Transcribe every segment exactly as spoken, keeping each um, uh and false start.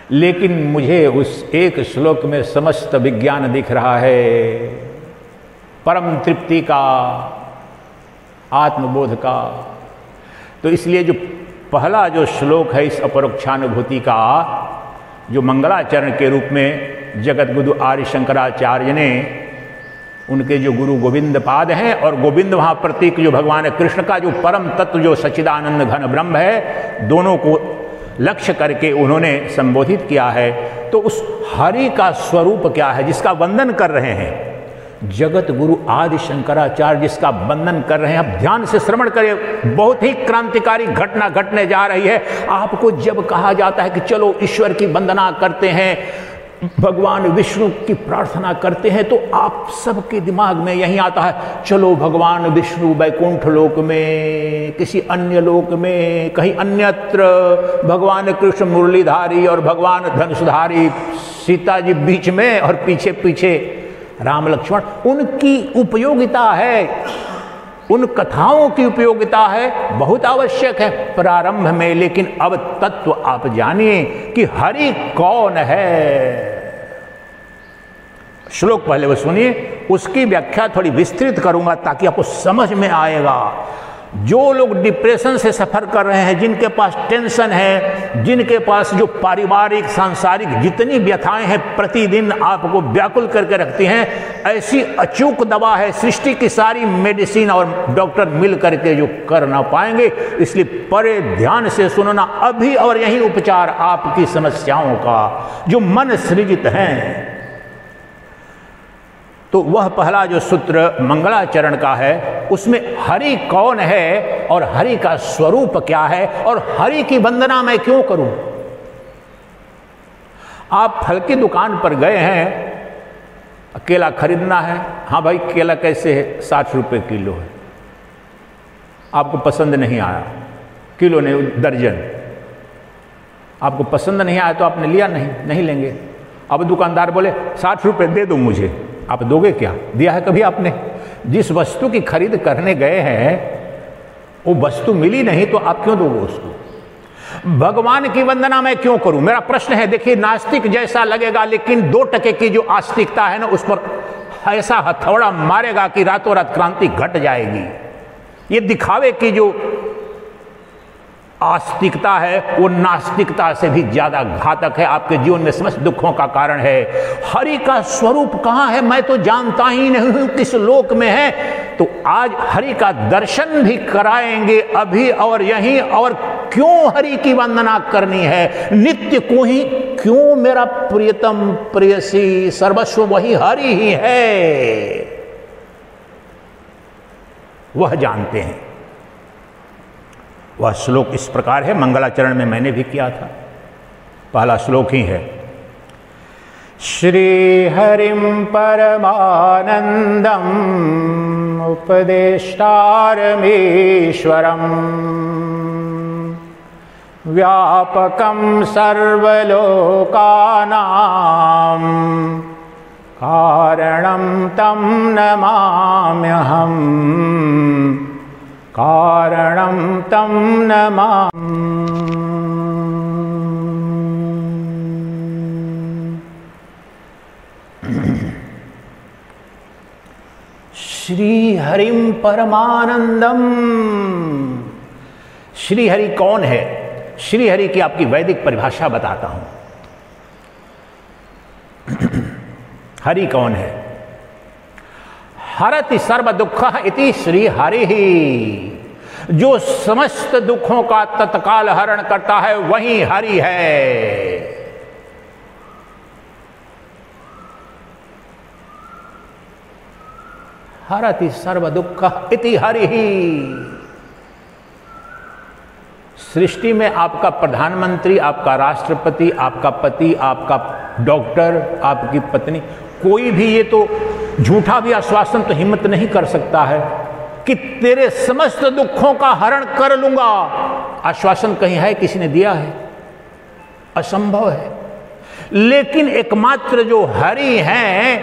लेकिन मुझे उस एक श्लोक में समस्त विज्ञान दिख रहा है, परम तृप्ति का, आत्मबोध का। तो इसलिए जो पहला जो श्लोक है इस अपरोक्षानुभूति का, जो मंगलाचरण के रूप में जगत गुरु आर्य शंकराचार्य ने, उनके जो गुरु गोविंद पाद हैं, और गोविंद वहाँ प्रतीक जो भगवान कृष्ण का जो परम तत्व जो सच्चिदानंद घन ब्रह्म है, दोनों को लक्ष्य करके उन्होंने संबोधित किया है। तो उस हरि का स्वरूप क्या है जिसका वंदन कर रहे हैं? जगत गुरु आदि शंकराचार्य जिसका वंदन कर रहे हैं। अब ध्यान से श्रवण करें, बहुत ही क्रांतिकारी घटना घटने जा रही है। आपको जब कहा जाता है कि चलो ईश्वर की वंदना करते हैं, भगवान विष्णु की प्रार्थना करते हैं, तो आप सबके दिमाग में यही आता है, चलो भगवान विष्णु वैकुंठ लोक में, किसी अन्य लोक में, कहीं अन्यत्र भगवान कृष्ण मुरलीधारी और भगवान धनुषधारी सीता जी बीच में, और पीछे पीछे राम लक्ष्मण। उनकी उपयोगिता है, उन कथाओं की उपयोगिता है, बहुत आवश्यक है प्रारंभ में। लेकिन अब तत्व आप जानिए कि हरि कौन है। श्लोक पहले वो सुनिए, उसकी व्याख्या थोड़ी विस्तृत करूंगा ताकि आपको समझ में आएगा। जो लोग डिप्रेशन से सफर कर रहे हैं, जिनके पास टेंशन है, जिनके पास जो पारिवारिक सांसारिक जितनी व्यथाएं हैं प्रतिदिन आपको व्याकुल करके रखती हैं, ऐसी अचूक दवा है, सृष्टि की सारी मेडिसिन और डॉक्टर मिल करके जो कर ना पाएंगे। इसलिए बड़े ध्यान से सुनना, अभी और यही उपचार आपकी समस्याओं का जो मन सृजित हैं। तो वह पहला जो सूत्र मंगलाचरण का है, उसमें हरि कौन है और हरि का स्वरूप क्या है और हरि की वंदना मैं क्यों करूं। आप फल की दुकान पर गए हैं, केला खरीदना है। हाँ भाई, केला कैसे है? साठ रुपये किलो है। आपको पसंद नहीं आया, किलो नहीं दर्जन, आपको पसंद नहीं आया तो आपने लिया नहीं, नहीं लेंगे। अब दुकानदार बोले साठ रुपये दे दो मुझे, आप दोगे क्या? दिया है कभी आपने? जिस वस्तु की खरीद करने गए हैं वो वस्तु मिली नहीं तो आप क्यों दोगे उसको? भगवान की वंदना मैं क्यों करूं? मेरा प्रश्न है। देखिए, नास्तिक जैसा लगेगा, लेकिन दो टके की जो आस्तिकता है ना, उस पर ऐसा हथौड़ा मारेगा कि रातों रात क्रांति घट जाएगी। ये दिखावे की जो आस्तिकता है वो नास्तिकता से भी ज्यादा घातक है, आपके जीवन में समस्त दुखों का कारण है। हरि का स्वरूप कहाँ है? मैं तो जानता ही नहीं हूं किस लोक में है। तो आज हरि का दर्शन भी कराएंगे अभी और यहीं। और क्यों हरि की वंदना करनी है? नित्य को ही क्यों? मेरा प्रियतम प्रेयसी सर्वस्व वही हरि ही है, वह जानते हैं। वह श्लोक इस प्रकार है, मंगलाचरण में मैंने भी किया था, पहला श्लोक ही है। श्री हरिम परमानंदम उपदेष्टारमीश्वरम व्यापकम सर्वलोकानां कारणं तं नमाम्यहम् कारणं तं नमामि। श्री हरिम परमानंदम। श्री हरि कौन है? श्री हरि की आपकी वैदिक परिभाषा बताता हूं। हरि कौन है? हरति सर्व दुख इति श्री हरि ही। जो समस्त दुखों का तत्काल हरण करता है वही हरि है। हरति सर्व दुख इति हरि ही। सृष्टि में आपका प्रधानमंत्री, आपका राष्ट्रपति, आपका पति, आपका डॉक्टर, आपकी पत्नी, कोई भी ये तो झूठा भी आश्वासन तो हिम्मत नहीं कर सकता है कि तेरे समस्त दुखों का हरण कर लूंगा। आश्वासन कहीं है? किसी ने दिया है? असंभव है। लेकिन एकमात्र जो हरि हैं,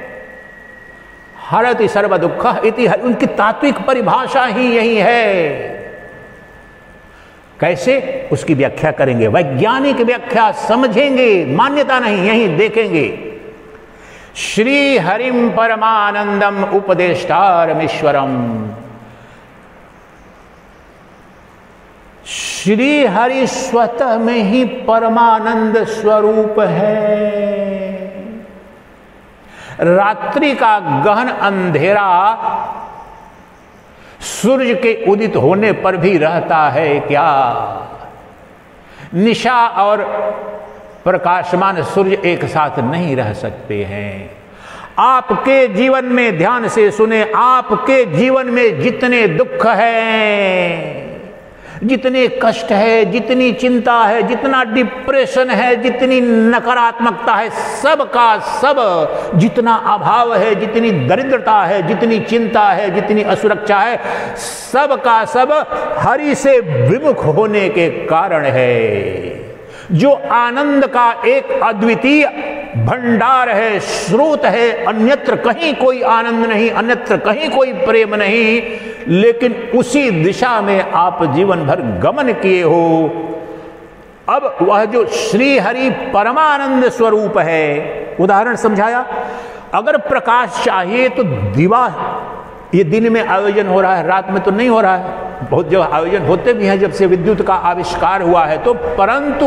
हरति सर्व दुख इति हरि, उनकी तात्विक परिभाषा ही यही है। कैसे, उसकी व्याख्या करेंगे, वैज्ञानिक व्याख्या समझेंगे, मान्यता नहीं, यहीं देखेंगे। श्री हरिम परमानंदम उपदेष्टारमीश्वरम। श्री हरि स्वतः में ही परमानंद स्वरूप है। रात्रि का गहन अंधेरा सूर्य के उदित होने पर भी रहता है क्या? निशा और प्रकाशमान सूर्य एक साथ नहीं रह सकते हैं। आपके जीवन में, ध्यान से सुने, आपके जीवन में जितने दुख हैं, जितने कष्ट है, जितनी चिंता है, जितना डिप्रेशन है, जितनी नकारात्मकता है, सब का सब, जितना अभाव है, जितनी दरिद्रता है, जितनी चिंता है, जितनी असुरक्षा है, सब का सब हरि से विमुख होने के कारण है। जो आनंद का एक अद्वितीय भंडार है, स्रोत है, अन्यत्र कहीं कोई आनंद नहीं, अन्यत्र कहीं कोई प्रेम नहीं, लेकिन उसी दिशा में आप जीवन भर गमन किए हो। अब वह जो श्री हरि परमानंद स्वरूप है, उदाहरण समझाया, अगर प्रकाश चाहिए तो दिवा, ये दिन में आयोजन हो रहा है, रात में तो नहीं हो रहा है। बहुत जगह आयोजन होते भी हैं जब से विद्युत का आविष्कार हुआ है, तो परंतु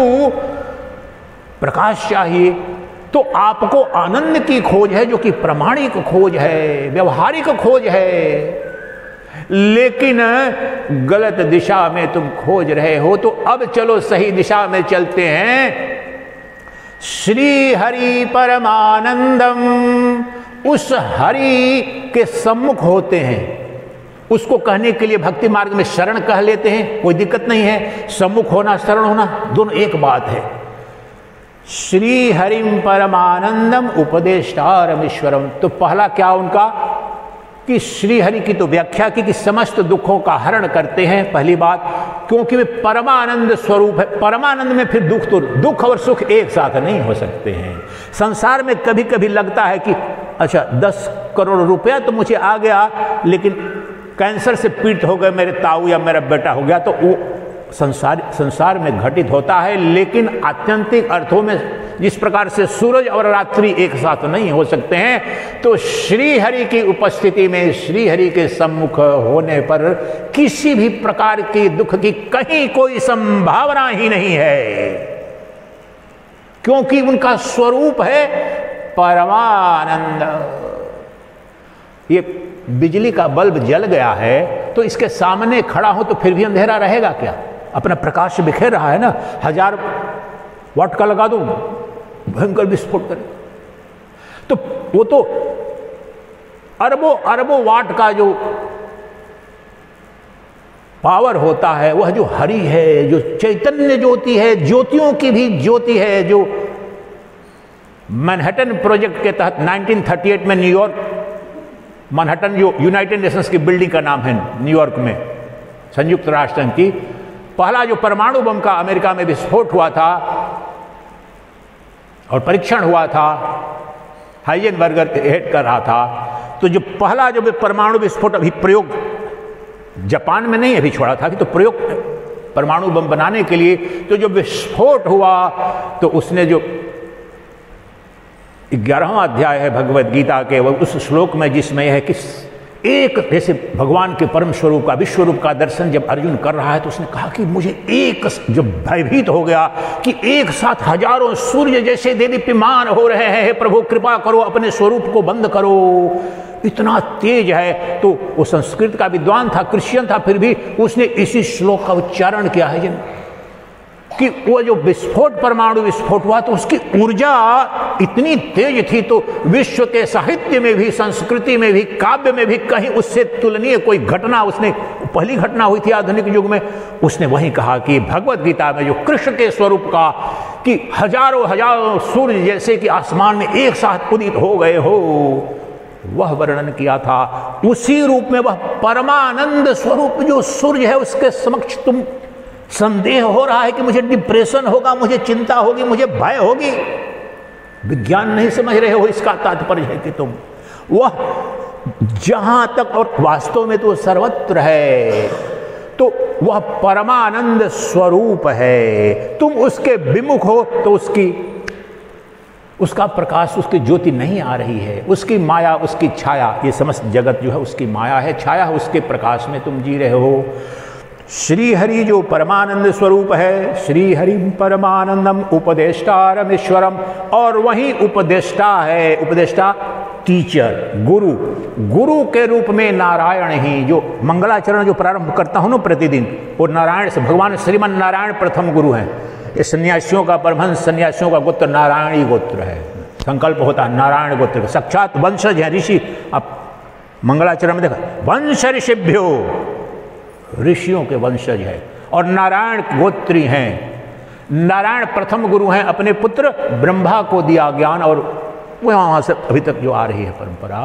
प्रकाश चाहिए तो आपको आनंद की खोज है, जो कि प्रामाणिक खोज है, व्यवहारिक खोज है, लेकिन गलत दिशा में तुम खोज रहे हो। तो अब चलो सही दिशा में चलते हैं। श्री हरि परमानंदम, उस हरि के सम्मुख होते हैं। उसको कहने के लिए भक्ति मार्ग में शरण कह लेते हैं, कोई दिक्कत नहीं है। सम्मुख होना, शरण होना, दोनों एक बात है। श्री हरिम परमानंदम उपदेष्टारमीश्वरम। तो पहला क्या उनका कि श्री हरि की तो व्याख्या की कि समस्त दुखों का हरण करते हैं, पहली बात, क्योंकि वे परमानंद स्वरूप है। परमानंद में फिर दुख, तो दुख और सुख एक साथ नहीं हो सकते हैं। संसार में कभी कभी लगता है कि अच्छा दस करोड़ रुपया तो मुझे आ गया, लेकिन कैंसर से पीड़ित हो गए मेरे ताऊ या मेरा बेटा हो गया, तो वो संसार संसार में घटित होता है। लेकिन आत्यंतिक अर्थों में जिस प्रकार से सूरज और रात्रि एक साथ नहीं हो सकते हैं, तो श्री हरि की उपस्थिति में, श्री हरि के सम्मुख होने पर किसी भी प्रकार के दुख की कहीं कोई संभावना ही नहीं है, क्योंकि उनका स्वरूप है परमानंद। ये बिजली का बल्ब जल गया है तो इसके सामने खड़ा हो तो फिर भी अंधेरा रहेगा क्या? अपना प्रकाश बिखेर रहा है ना, हजार वाट का लगा दो, भयंकर विस्फोट करे, तो वो तो अरबों अरबों वाट का जो पावर होता है, वह जो हरि है, जो चैतन्य ज्योति है, ज्योतियों की भी ज्योति है, जो मैनहट्टन प्रोजेक्ट के तहत नाइनटीन थर्टी एट में न्यूयॉर्क, मैनहट्टन जो यूनाइटेड नेशंस की बिल्डिंग का नाम है न्यूयॉर्क में, संयुक्त राष्ट्र संघ की, पहला जो परमाणु बम का अमेरिका में विस्फोट हुआ था और परीक्षण हुआ था, हाइजेनबर्गर हेड कर रहा था, तो जो पहला जो परमाणु विस्फोट अभी प्रयोग जापान में नहीं अभी छोड़ा था, अभी तो प्रयोग परमाणु बम बनाने के लिए, तो जो विस्फोट हुआ तो उसने जो ग्यारहवां अध्याय है भगवत गीता के, वो उस श्लोक में जिसमें यह है कि एक, जैसे भगवान के परम स्वरूप का, विश्व रूप का दर्शन जब अर्जुन कर रहा है तो उसने कहा कि मुझे एक, जब भयभीत हो गया कि एक साथ हजारों सूर्य जैसे देदीप्यमान हो रहे हैं, प्रभु कृपा करो, अपने स्वरूप को बंद करो, इतना तेज है। तो वो संस्कृत का विद्वान था, क्रिश्चियन था, फिर भी उसने इसी श्लोक का उच्चारण किया है जिन कि वो जो विस्फोट, परमाणु विस्फोट हुआ तो उसकी ऊर्जा इतनी तेज थी, तो विश्व के साहित्य में भी, संस्कृति में भी, काव्य में भी कहीं उससे तुलनीय कोई घटना, उसने पहली घटना हुई थी आधुनिक युग में, उसने वही कहा कि भगवत गीता में जो कृष्ण के स्वरूप का कि हजारों हजारों सूर्य जैसे कि आसमान में एक साथ उदित हो गए हो, वह वर्णन किया था। उसी रूप में वह परमानंद स्वरूप जो सूर्य है, उसके समक्ष तुम संदेह हो रहा है कि मुझे डिप्रेशन होगा, मुझे चिंता होगी, मुझे भय होगी, विज्ञान नहीं समझ रहे हो, इसका तात्पर्य है कि तुम वह जहां तक, और वास्तव में तो सर्वत्र है, तो वह परमानंद स्वरूप है। तुम उसके विमुख हो तो उसकी उसका प्रकाश, उसकी ज्योति नहीं आ रही है। उसकी माया, उसकी छाया, ये समस्त जगत जो है उसकी माया है, छाया उसके प्रकाश में तुम जी रहे हो। श्री हरि जो परमानंद स्वरूप है, श्री हरि परमानंदम उपदेष्टारम ईश्वरम, और वही उपदेष्टा है। उपदेष्टा टीचर, गुरु, गुरु के रूप में नारायण ही, जो मंगलाचरण जो प्रारंभ करता हूँ ना प्रतिदिन, वो नारायण से, भगवान श्रीमन नारायण प्रथम गुरु हैं। ये सन्यासियों का, परमहंस सन्यासियों का गोत्र नारायणी गोत्र है। संकल्प होता है नारायण गोत्र का, साक्षात वंशज है ऋषि। अब मंगलाचरण में देखा, वंश ऋषिभ्यो, ऋषियों के वंशज है और नारायण गोत्री हैं। नारायण प्रथम गुरु हैं, अपने पुत्र ब्रह्मा को दिया ज्ञान, और वहां से अभी तक जो आ रही है परंपरा।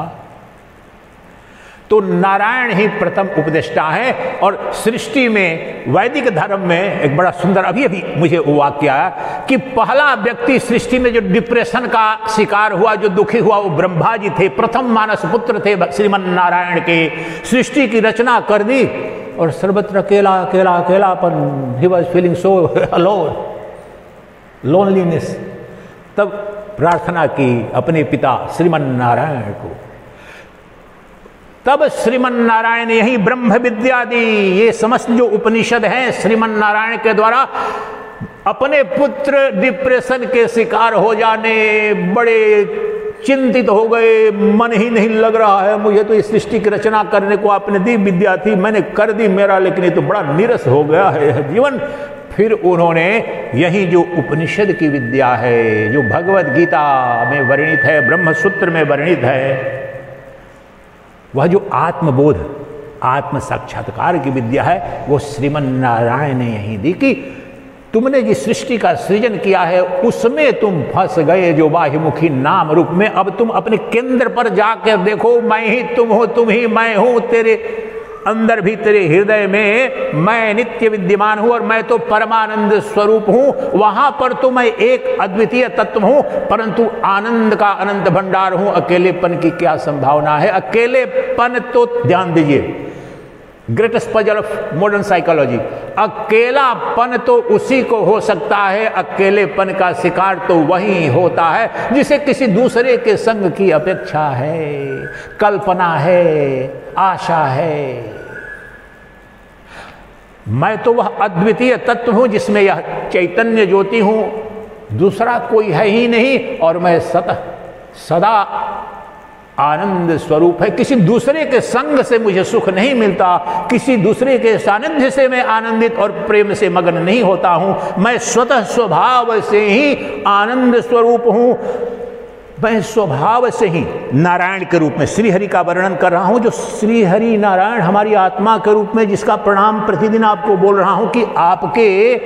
तो नारायण ही प्रथम उपदेष्टा है। और सृष्टि में, वैदिक धर्म में एक बड़ा सुंदर, अभी अभी मुझे वो वाक्य आया कि पहला व्यक्ति सृष्टि में जो डिप्रेशन का शिकार हुआ, जो दुखी हुआ, वो ब्रह्मा जी थे। प्रथम मानस पुत्र थे श्रीमन नारायण के। सृष्टि की रचना कर दी और सर्वत्र अकेला अकेला अकेलापन, he was feeling so alone, loneliness. तब प्रार्थना की अपने पिता श्रीमन नारायण को। तब श्रीमन नारायण ने यही ब्रह्म विद्या दी। ये समस्त जो उपनिषद हैं श्रीमन नारायण के द्वारा, अपने पुत्र डिप्रेशन के शिकार हो जाने, बड़े चिंतित हो गए, मन ही नहीं लग रहा है मुझे, तो इस सृष्टि की रचना करने को आपने दी विद्या थी, मैंने कर दी मेरा, लेकिन ये तो बड़ा नीरस हो गया है जीवन। फिर उन्होंने यही जो उपनिषद की विद्या है, जो भगवत गीता में वर्णित है, ब्रह्म सूत्र में वर्णित है, वह जो आत्मबोध, आत्म साक्षात्कार की विद्या है, वो श्रीमन नारायण ने यही दी कि तुमने जिस सृष्टि का सृजन किया है उसमें तुम फंस गए, जो बाह्यमुखी नाम रूप में। अब तुम अपने केंद्र पर जाकर देखो, मैं ही तुम हो, तुम ही मैं हूं, तेरे अंदर भी, तेरे हृदय में मैं नित्य विद्यमान हूं और मैं तो परमानंद स्वरूप हूं। वहां पर तो मैं एक अद्वितीय तत्व हूं, परंतु आनंद का अनंत भंडार हूं। अकेलेपन की क्या संभावना है? अकेलेपन तो ध्यान दीजिए, greatest puzzle of modern psychology, अकेलापन तो उसी को हो सकता है, अकेलेपन का शिकार तो वही होता है जिसे किसी दूसरे के संग की अपेक्षा है, कल्पना है, आशा है। मैं तो वह अद्वितीय तत्व हूं जिसमें यह चैतन्य ज्योति हूं, दूसरा कोई है ही नहीं, और मैं सतः सदा आनंद स्वरूप है। किसी दूसरे के संग से मुझे सुख नहीं मिलता, किसी दूसरे के सानिध्य से मैं आनंदित और प्रेम से मग्न नहीं होता हूं। मैं स्वतः स्वभाव से ही आनंद स्वरूप हूं। मैं स्वभाव से ही नारायण के रूप में श्रीहरि का वर्णन कर रहा हूं, जो श्रीहरि नारायण हमारी आत्मा के रूप में, जिसका प्रणाम प्रतिदिन आपको बोल रहा हूं कि आपके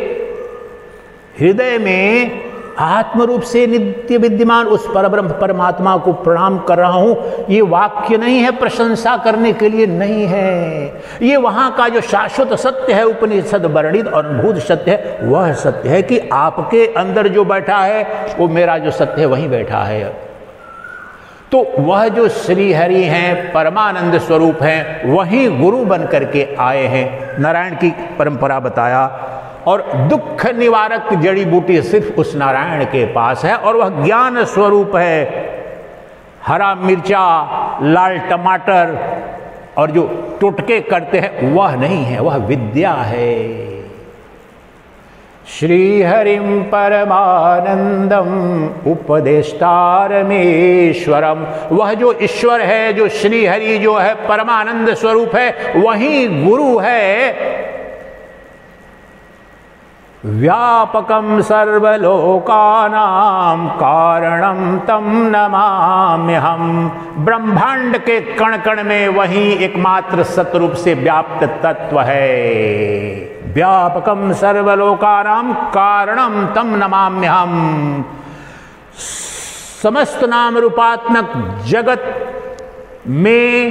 हृदय में आत्म रूप से नित्य विद्यमान उस परब्रह्म परमात्मा को प्रणाम कर रहा हूं। ये वाक्य नहीं है प्रशंसा करने के लिए, नहीं है, ये वहां का जो शाश्वत सत्य है, उपनिषद वर्णित और अनुभूत सत्य है, वह सत्य है कि आपके अंदर जो बैठा है वो मेरा जो सत्य है वहीं बैठा है। तो वह जो श्री हरि हैं, परमानंद स्वरूप हैं, वही गुरु बन करके आए हैं। नारायण की परंपरा बताया, और दुख निवारक जड़ी बूटी सिर्फ उस नारायण के पास है, और वह ज्ञान स्वरूप है। हरा मिर्चा, लाल टमाटर और जो टोटके करते हैं वह नहीं है, वह विद्या है। श्री हरिम परमानंदम उपदेष्टारमेश्वरम, वह जो ईश्वर है, जो श्री हरि जो है परमानंद स्वरूप है, वही गुरु है। व्यापकम सर्वलोकानां कारणम तम नमाम्यहम्, ब्रह्मांड के कण कण में वही एकमात्र सतरूप से व्याप्त तत्व है। व्यापकम सर्वलोकानां कारणम तम नमाम्यहम्, समस्त नाम रूपात्मक जगत में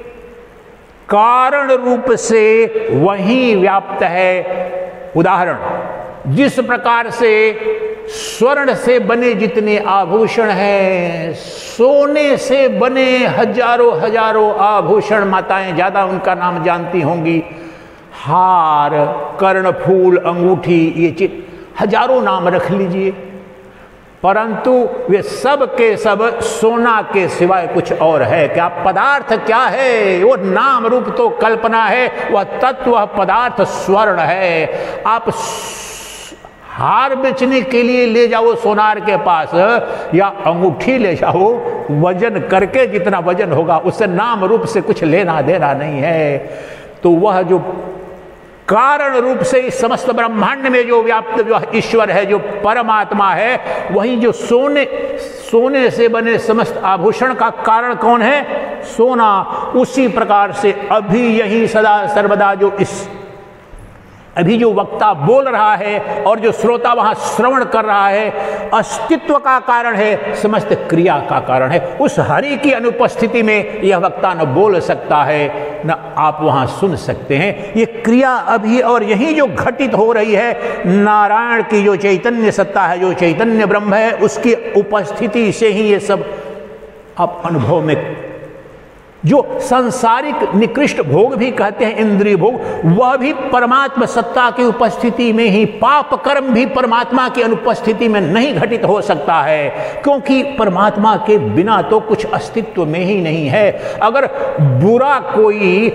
कारण रूप से वही व्याप्त है। उदाहरण, जिस प्रकार से स्वर्ण से बने जितने आभूषण हैं, सोने से बने हजारों हजारों आभूषण, माताएं ज्यादा उनका नाम जानती होंगी, हार, कर्णफूल, अंगूठी, ये चीज हजारों नाम रख लीजिए, परंतु वे सब के सब सोना के सिवाय कुछ और है क्या? पदार्थ क्या है? वो नाम रूप तो कल्पना है, वह तत्व, वह पदार्थ स्वर्ण है। आप हार बेचने के लिए ले जाओ सोनार के पास, या अंगूठी ले जाओ, वजन करके जितना वजन होगा उससे नाम रूप से कुछ लेना देना नहीं है। तो वह जो कारण रूप से इस समस्त ब्रह्मांड में जो व्याप्त जो ईश्वर है, जो परमात्मा है, वही जो सोने सोने से बने समस्त आभूषण का कारण कौन है? सोना। उसी प्रकार से अभी यही सदा सर्वदा जो इस अभी जो वक्ता बोल रहा है और जो श्रोता वहां श्रवण कर रहा है, अस्तित्व का कारण है, समस्त क्रिया का कारण है। उस हरि की अनुपस्थिति में यह वक्ता न बोल सकता है, न आप वहां सुन सकते हैं। ये क्रिया अभी और यही जो घटित हो रही है, नारायण की जो चैतन्य सत्ता है, जो चैतन्य ब्रह्म है, उसकी उपस्थिति से ही ये सब आप अनुभव में, जो सांसारिक निकृष्ट भोग भी कहते हैं, इंद्रिय भोग, वह भी परमात्मा सत्ता की उपस्थिति में ही, पाप कर्म भी परमात्मा की अनुपस्थिति में नहीं घटित हो सकता है, क्योंकि परमात्मा के बिना तो कुछ अस्तित्व में ही नहीं है। अगर बुरा कोई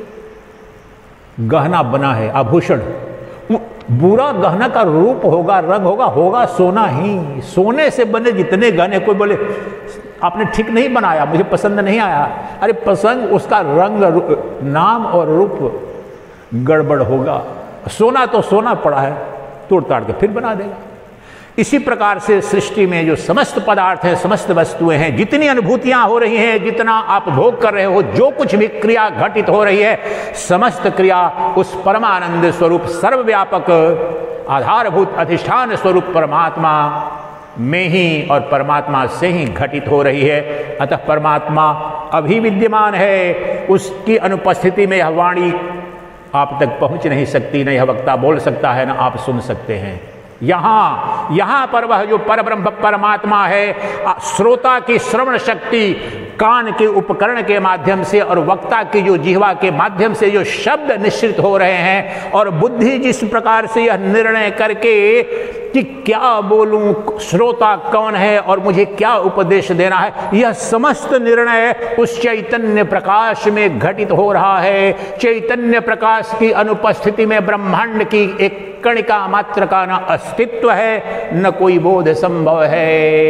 गहना बना है, आभूषण, बुरा गहना का रूप होगा, रंग होगा, होगा सोना ही। सोने से बने जितने गहने, कोई बोले आपने ठीक नहीं बनाया, मुझे पसंद नहीं आया, अरे पसंद उसका रंग, नाम और रूप गड़बड़ होगा। सोना तो सोना पड़ा है, तोड़ ताड़ के फिर बना देगा। इसी प्रकार से सृष्टि में जो समस्त पदार्थ हैं, समस्त वस्तुएं हैं, जितनी अनुभूतियां हो रही हैं, जितना आप भोग कर रहे हो, जो कुछ भी क्रिया घटित हो रही है, समस्त क्रिया उस परमानंद स्वरूप, सर्वव्यापक, आधारभूत, अधिष्ठान स्वरूप परमात्मा में ही और परमात्मा से ही घटित हो रही है। अतः परमात्मा अभी विद्यमान है, उसकी अनुपस्थिति में यह वाणी आप तक पहुंच नहीं सकती, न यह वक्ता बोल सकता है, न आप सुन सकते हैं। यहाँ यहाँ पर वह जो परब्रह्म परमात्मा है, श्रोता की श्रवण शक्ति, कान के उपकरण के माध्यम से और वक्ता की जो जिह्वा के माध्यम से जो शब्द निश्चित हो रहे हैं, और बुद्धि जिस प्रकार से यह निर्णय करके कि क्या बोलूं, श्रोता कौन है और मुझे क्या उपदेश देना है, यह समस्त निर्णय उस चैतन्य प्रकाश में घटित हो रहा है। चैतन्य प्रकाश की अनुपस्थिति में ब्रह्मांड की एक कणिका मात्र का न अस्तित्व है, न कोई बोध संभव है।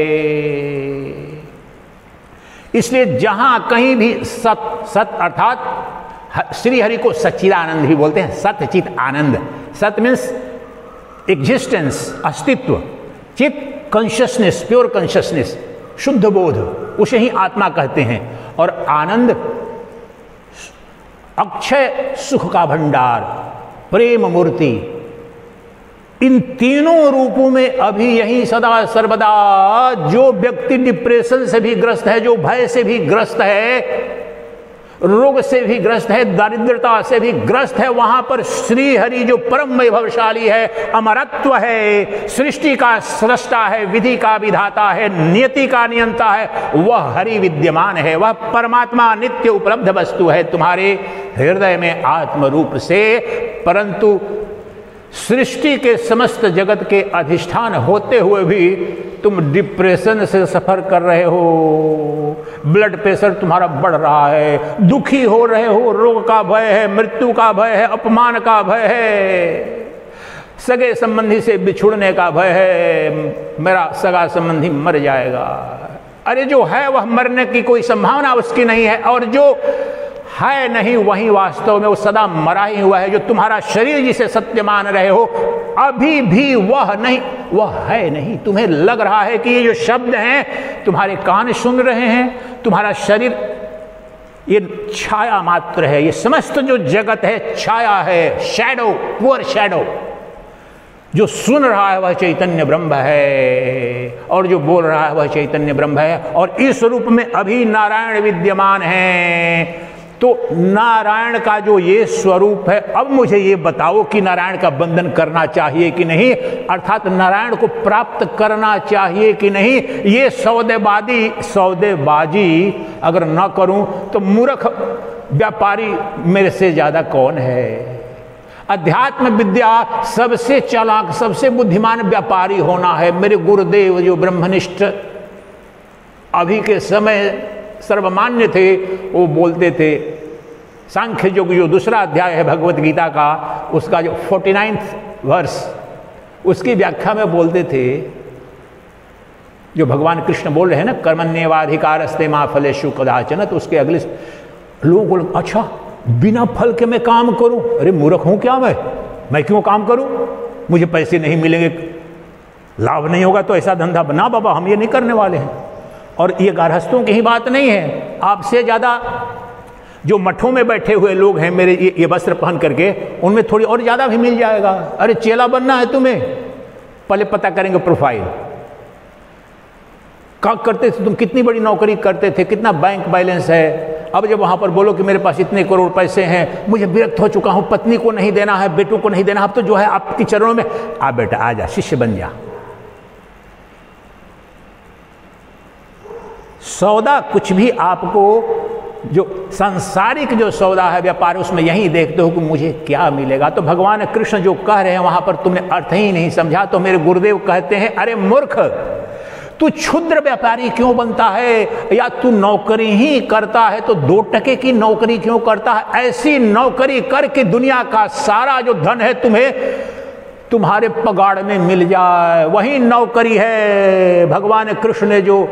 इसलिए जहां कहीं भी सत, सत अर्थात श्री हरि को सच्चिदानंद भी बोलते हैं, सतचित आनंद। सत मीन्स एग्जिस्टेंस, अस्तित्व, चित कॉन्शियसनेस, प्योर कॉन्शियसनेस, शुद्ध बोध, उसे ही आत्मा कहते हैं। और आनंद अक्षय सुख का भंडार, प्रेम मूर्ति, इन तीनों रूपों में अभी यही सदा सर्वदा जो व्यक्ति डिप्रेशन से भी ग्रस्त है, जो भय से भी ग्रस्त है, रोग से भी ग्रस्त है, दारिद्रता से भी ग्रस्त है, वहां पर श्री हरि जो परम वैभवशाली है, अमरत्व है, सृष्टि का सृष्टा है, विधि का विधाता है, नियति का नियंता है, वह हरि विद्यमान है। वह परमात्मा नित्य उपलब्ध वस्तु है तुम्हारे हृदय में आत्म रूप से। परंतु सृष्टि के समस्त जगत के अधिष्ठान होते हुए भी तुम डिप्रेशन से सफर कर रहे हो, ब्लड प्रेशर तुम्हारा बढ़ रहा है, दुखी हो रहे हो, रोग का भय है, मृत्यु का भय है, अपमान का भय है, सगे संबंधी से बिछुड़ने का भय है, मेरा सगा संबंधी मर जाएगा। अरे जो है वह मरने की कोई संभावना उसकी नहीं है, और जो है नहीं वही वास्तव में वो सदा मरा ही हुआ है। जो तुम्हारा शरीर जिसे सत्य मान रहे हो, अभी भी वह नहीं, वह है नहीं। तुम्हें लग रहा है कि ये जो शब्द हैं तुम्हारे कान सुन रहे हैं, तुम्हारा शरीर ये छाया मात्र है, ये समस्त जो जगत है छाया है, शैडो, पुअर शैडो। जो सुन रहा है वह चैतन्य ब्रह्म है, और जो बोल रहा है वह चैतन्य ब्रह्म है, और इस रूप में अभी नारायण विद्यमान है। तो नारायण का जो ये स्वरूप है, अब मुझे ये बताओ कि नारायण का बंधन करना चाहिए कि नहीं, अर्थात नारायण को प्राप्त करना चाहिए कि नहीं। ये सौदेबाजी सौदेबाजी अगर न करूं तो मूर्ख व्यापारी मेरे से ज्यादा कौन है। अध्यात्म विद्या सबसे चालाक, सबसे बुद्धिमान व्यापारी होना है। मेरे गुरुदेव जो ब्रह्मनिष्ठ अभी के समय सर्वमान्य थे, वो बोलते थे, सांख्य योग जो दूसरा अध्याय है भगवत गीता का, उसका जो फोर्टी नाइन्थ वर्ष, उसकी व्याख्या में बोलते थे, जो भगवान कृष्ण बोल रहे हैं ना, कर्मण्येवाधिकारस्ते मा फलेषु कदाचन, तो उसके अगले लोग बोल, अच्छा बिना फल के मैं काम करूं? अरे मूर्ख हूं क्या मैं मैं क्यों काम करूं? मुझे पैसे नहीं मिलेंगे, लाभ नहीं होगा, तो ऐसा धंधा बना बाबा, हम ये नहीं करने वाले हैं। और ये गारहस्थों की ही बात नहीं है, आपसे ज्यादा जो मठों में बैठे हुए लोग हैं मेरे ये, ये वस्त्र पहन करके, उनमें थोड़ी और ज्यादा भी मिल जाएगा। अरे चेला बनना है तुम्हें, पहले पता करेंगे प्रोफाइल, क्या करते थे तुम, कितनी बड़ी नौकरी करते थे, कितना बैंक बैलेंस है। अब जब वहां पर बोलो कि मेरे पास इतने करोड़ पैसे हैं, मुझे विरक्त हो चुका हूं, पत्नी को नहीं देना है, बेटों को नहीं देना, अब तो जो है आपके चरणों में, आ बेटा आ जा, शिष्य बन जा। सौदा कुछ भी आपको, जो सांसारिक जो सौदा है व्यापार, उसमें यही देखते हो कि मुझे क्या मिलेगा। तो भगवान कृष्ण जो कह रहे हैं वहां पर तुमने अर्थ ही नहीं समझा। तो मेरे गुरुदेव कहते हैं, अरे मूर्ख, तू क्षुद्र व्यापारी क्यों बनता है, या तू नौकरी ही करता है तो दो टके की नौकरी क्यों करता है? ऐसी नौकरी करके दुनिया का सारा जो धन है तुम्हें तुम्हारे पगाड़ में मिल जाए, वही नौकरी है। भगवान कृष्ण ने जो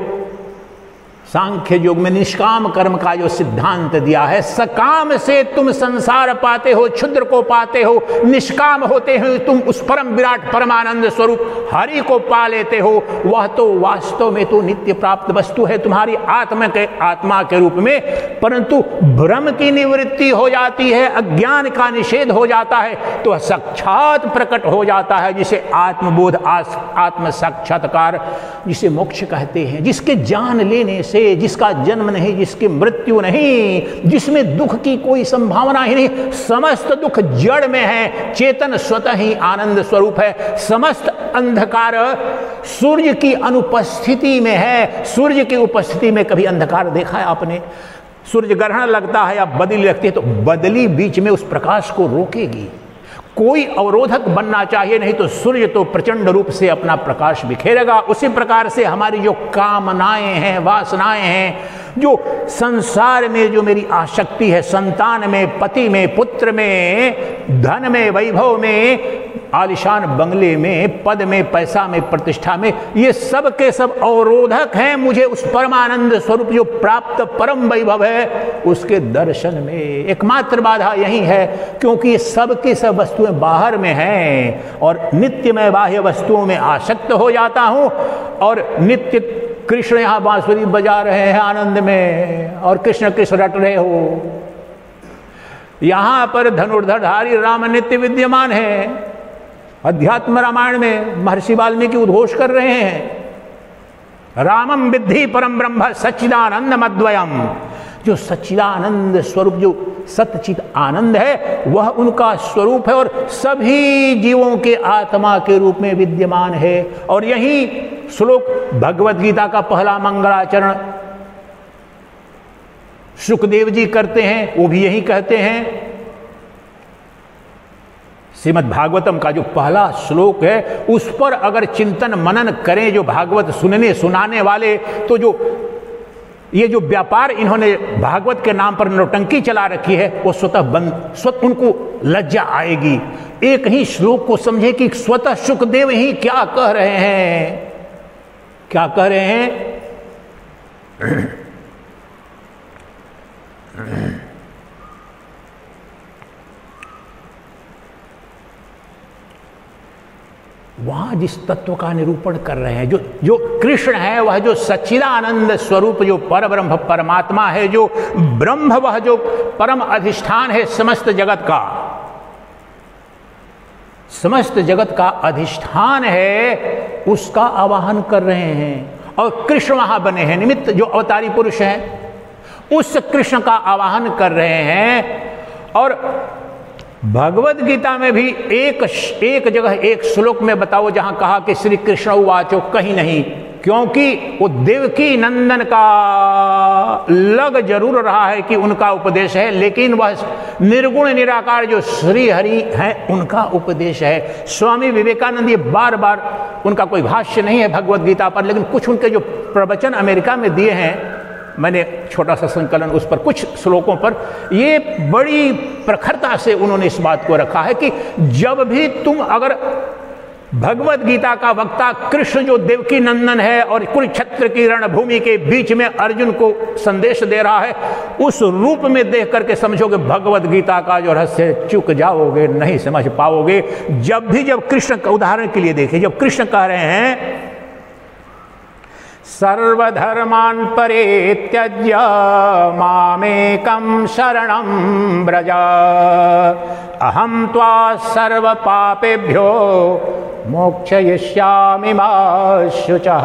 सांख्य योग में निष्काम कर्म का जो सिद्धांत दिया है, सकाम से तुम संसार पाते हो, क्षुद्र को पाते हो, निष्काम होते हो तुम उस परम विराट परमानंद स्वरूप हरि को पा लेते हो। वह तो वास्तव में तो नित्य प्राप्त वस्तु है तुम्हारी आत्मा के आत्मा के रूप में, परंतु भ्रम की निवृत्ति हो जाती है, अज्ञान का निषेध हो जाता है, तो साक्षात प्रकट हो जाता है, जिसे आत्मबोध, आत्म साक्षात्कार, जिसे मोक्ष कहते हैं, जिसके जान लेने से, जिसका जन्म नहीं, जिसकी मृत्यु नहीं, जिसमें दुख की कोई संभावना ही नहीं, समस्त दुख जड़ में है, चेतन स्वतः ही आनंद स्वरूप है। समस्त अंधकार सूर्य की अनुपस्थिति में है। सूर्य की उपस्थिति में कभी अंधकार देखा है आपने? सूर्य ग्रहण लगता है या बदली लगती है तो बदली बीच में उस प्रकाश को रोकेगी, कोई अवरोधक बनना चाहिए, नहीं तो सूर्य तो प्रचंड रूप से अपना प्रकाश बिखेरेगा। उसी प्रकार से हमारी जो कामनाएं हैं, वासनाएं हैं, जो संसार में जो मेरी आसक्ति है, संतान में, पति में, पुत्र में, धन में, वैभव में, आलिशान बंगले में, पद में, पैसा में, प्रतिष्ठा में, ये सब के सब अवरोधक हैं मुझे उस परमानंद स्वरूप जो प्राप्त परम वैभव है उसके दर्शन में। एकमात्र बाधा यही है, क्योंकि ये सब के सब वस्तुएं बाहर में हैं और नित्य में बाह्य वस्तुओं में आसक्त हो जाता हूं। और नित्य कृष्ण यहां बांसुरी बजा रहे हैं आनंद में, और कृष्ण कृष्ण रट रहे हो, यहां पर धनुर्धरधारी राम नित्य विद्यमान है। अध्यात्म रामायण में महर्षि वाल्मीकि उद्घोष कर रहे हैं, रामम विद्धि परम ब्रह्म सच्चिदानंदम अद्वयम। जो सच्चिदानंद स्वरूप, जो सच्चिद आनंद है, वह उनका स्वरूप है और सभी जीवों के आत्मा के रूप में विद्यमान है। और यही श्लोक भगवत गीता का पहला मंगलाचरण सुखदेव जी करते हैं, वो भी यही कहते हैं। श्रीमद् भागवतम का जो पहला श्लोक है, उस पर अगर चिंतन मनन करें जो भागवत सुनने सुनाने वाले, तो जो ये जो व्यापार इन्होंने भागवत के नाम पर नौटंकी चला रखी है, वो स्वतः बंद, स्वतः उनको लज्जा आएगी। एक ही श्लोक को समझे कि स्वतः सुखदेव ही क्या कह रहे हैं, क्या कह रहे हैं। वहां जिस तत्व का निरूपण कर रहे हैं, जो जो कृष्ण है, वह जो सच्चिदानंद स्वरूप, जो परब्रह्म परमात्मा है, जो ब्रह्म, वह जो परम अधिष्ठान है समस्त जगत का, समस्त जगत का अधिष्ठान है, उसका आवाहन कर रहे हैं। और कृष्ण वहां बने हैं निमित्त, जो अवतारी पुरुष हैं, उस कृष्ण का आवाहन कर रहे हैं। और भगवद गीता में भी एक एक जगह एक श्लोक में बताओ जहां कहा कि श्री कृष्ण उवाचो, कहीं नहीं, क्योंकि वो देवकी नंदन का लग जरूर रहा है कि उनका उपदेश है, लेकिन वह निर्गुण निराकार जो श्री हरि हैं उनका उपदेश है। स्वामी विवेकानंद ये बार बार, उनका कोई भाष्य नहीं है भगवत गीता पर, लेकिन कुछ उनके जो प्रवचन अमेरिका में दिए हैं, मैंने छोटा सा संकलन उस पर, कुछ श्लोकों पर, ये बड़ी प्रखरता से उन्होंने इस बात को रखा है कि जब भी तुम अगर भगवत गीता का वक्ता कृष्ण जो देवकी नंदन है और कुरुक्षेत्र की रणभूमि के बीच में अर्जुन को संदेश दे रहा है, उस रूप में देख करके समझोगे भगवत गीता का जो रहस्य, चूक जाओगे, नहीं समझ पाओगे। जब भी, जब कृष्ण का उदाहरण के लिए देखिए, जब कृष्ण कह रहे हैं सर्वधर्मान् परित्यज्य मामेकं शरणं व्रज अहं त्वा सर्व पापेभ्यो मोक्षयिष्यामि मा शुचः।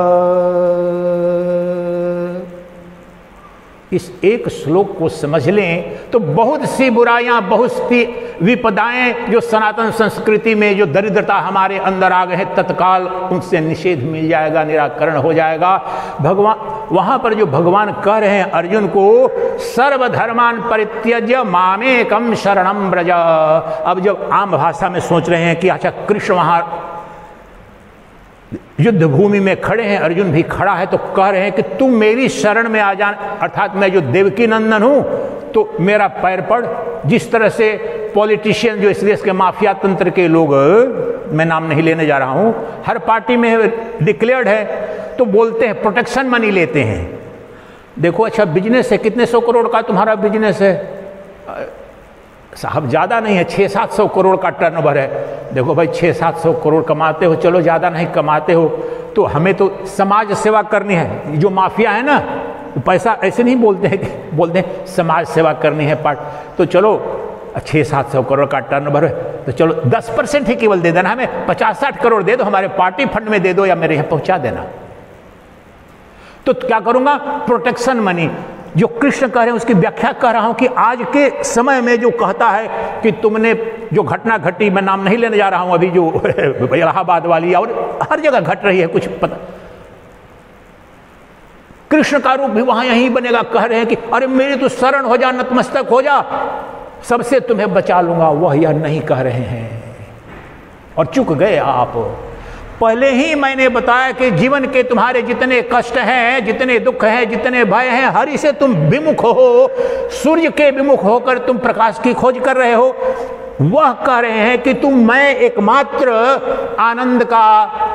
इस एक श्लोक को समझ लें तो बहुत सी बुराइयां, बहुत सी विपदाएं जो सनातन संस्कृति में जो दरिद्रता हमारे अंदर आ गए हैं, तत्काल उनसे निषेध मिल जाएगा, निराकरण हो जाएगा। भगवान वहां पर जो भगवान कह रहे हैं अर्जुन को, सर्वधर्मान परित्यज्य मामेकम शरणम व्रज। अब जब आम भाषा में सोच रहे हैं कि अच्छा कृष्ण वहां युद्ध भूमि में खड़े हैं, अर्जुन भी खड़ा है, तो कह रहे हैं कि तुम मेरी शरण में आ जान, अर्थात मैं जो देवकी नंदन हूं तो मेरा पैर पड़। जिस तरह से पॉलिटिशियन जो इस देश के माफिया तंत्र के लोग, मैं नाम नहीं लेने जा रहा हूं, हर पार्टी में डिक्लेयर्ड है, तो बोलते हैं प्रोटेक्शन मनी लेते हैं। देखो अच्छा बिजनेस है, कितने सौ करोड़ का तुम्हारा बिजनेस है? साहब ज़्यादा नहीं है, छः सात सौ करोड़ का टर्नओवर है। देखो भाई छः सात सौ करोड़ कमाते हो, चलो ज़्यादा नहीं कमाते हो, तो हमें तो समाज सेवा करनी है। जो माफिया है ना, वो पैसा ऐसे नहीं बोलते हैं, बोलते हैं समाज सेवा करनी है पार्ट, तो चलो छः सात सौ करोड़ का टर्नओवर है, तो चलो दस परसेंट ही केवल दे देना, हमें पचास साठ करोड़ दे दो, हमारे पार्टी फंड में दे दो या मेरे यहाँ पहुँचा देना। तो क्या करूँगा? Protection money. जो कृष्ण कह रहे हैं उसकी व्याख्या कर रहा हूं कि आज के समय में जो कहता है कि तुमने जो घटना घटी, मैं नाम नहीं लेने जा रहा हूं अभी, जो इलाहाबाद वाली और हर जगह घट रही है, कुछ पता, कृष्ण का रूप भी वहां यही बनेगा। कह रहे हैं कि अरे मेरी तो शरण हो जा, नतमस्तक हो जा, सबसे तुम्हें बचा लूंगा। वह यह नहीं कह रहे हैं और चूक गए आप। पहले ही मैंने बताया कि जीवन के तुम्हारे जितने कष्ट हैं, जितने दुख हैं, जितने भय हैं, हरि से तुम विमुख हो, सूर्य के विमुख होकर तुम प्रकाश की खोज कर रहे हो। वह कह रहे हैं कि तुम, मैं एकमात्र आनंद का,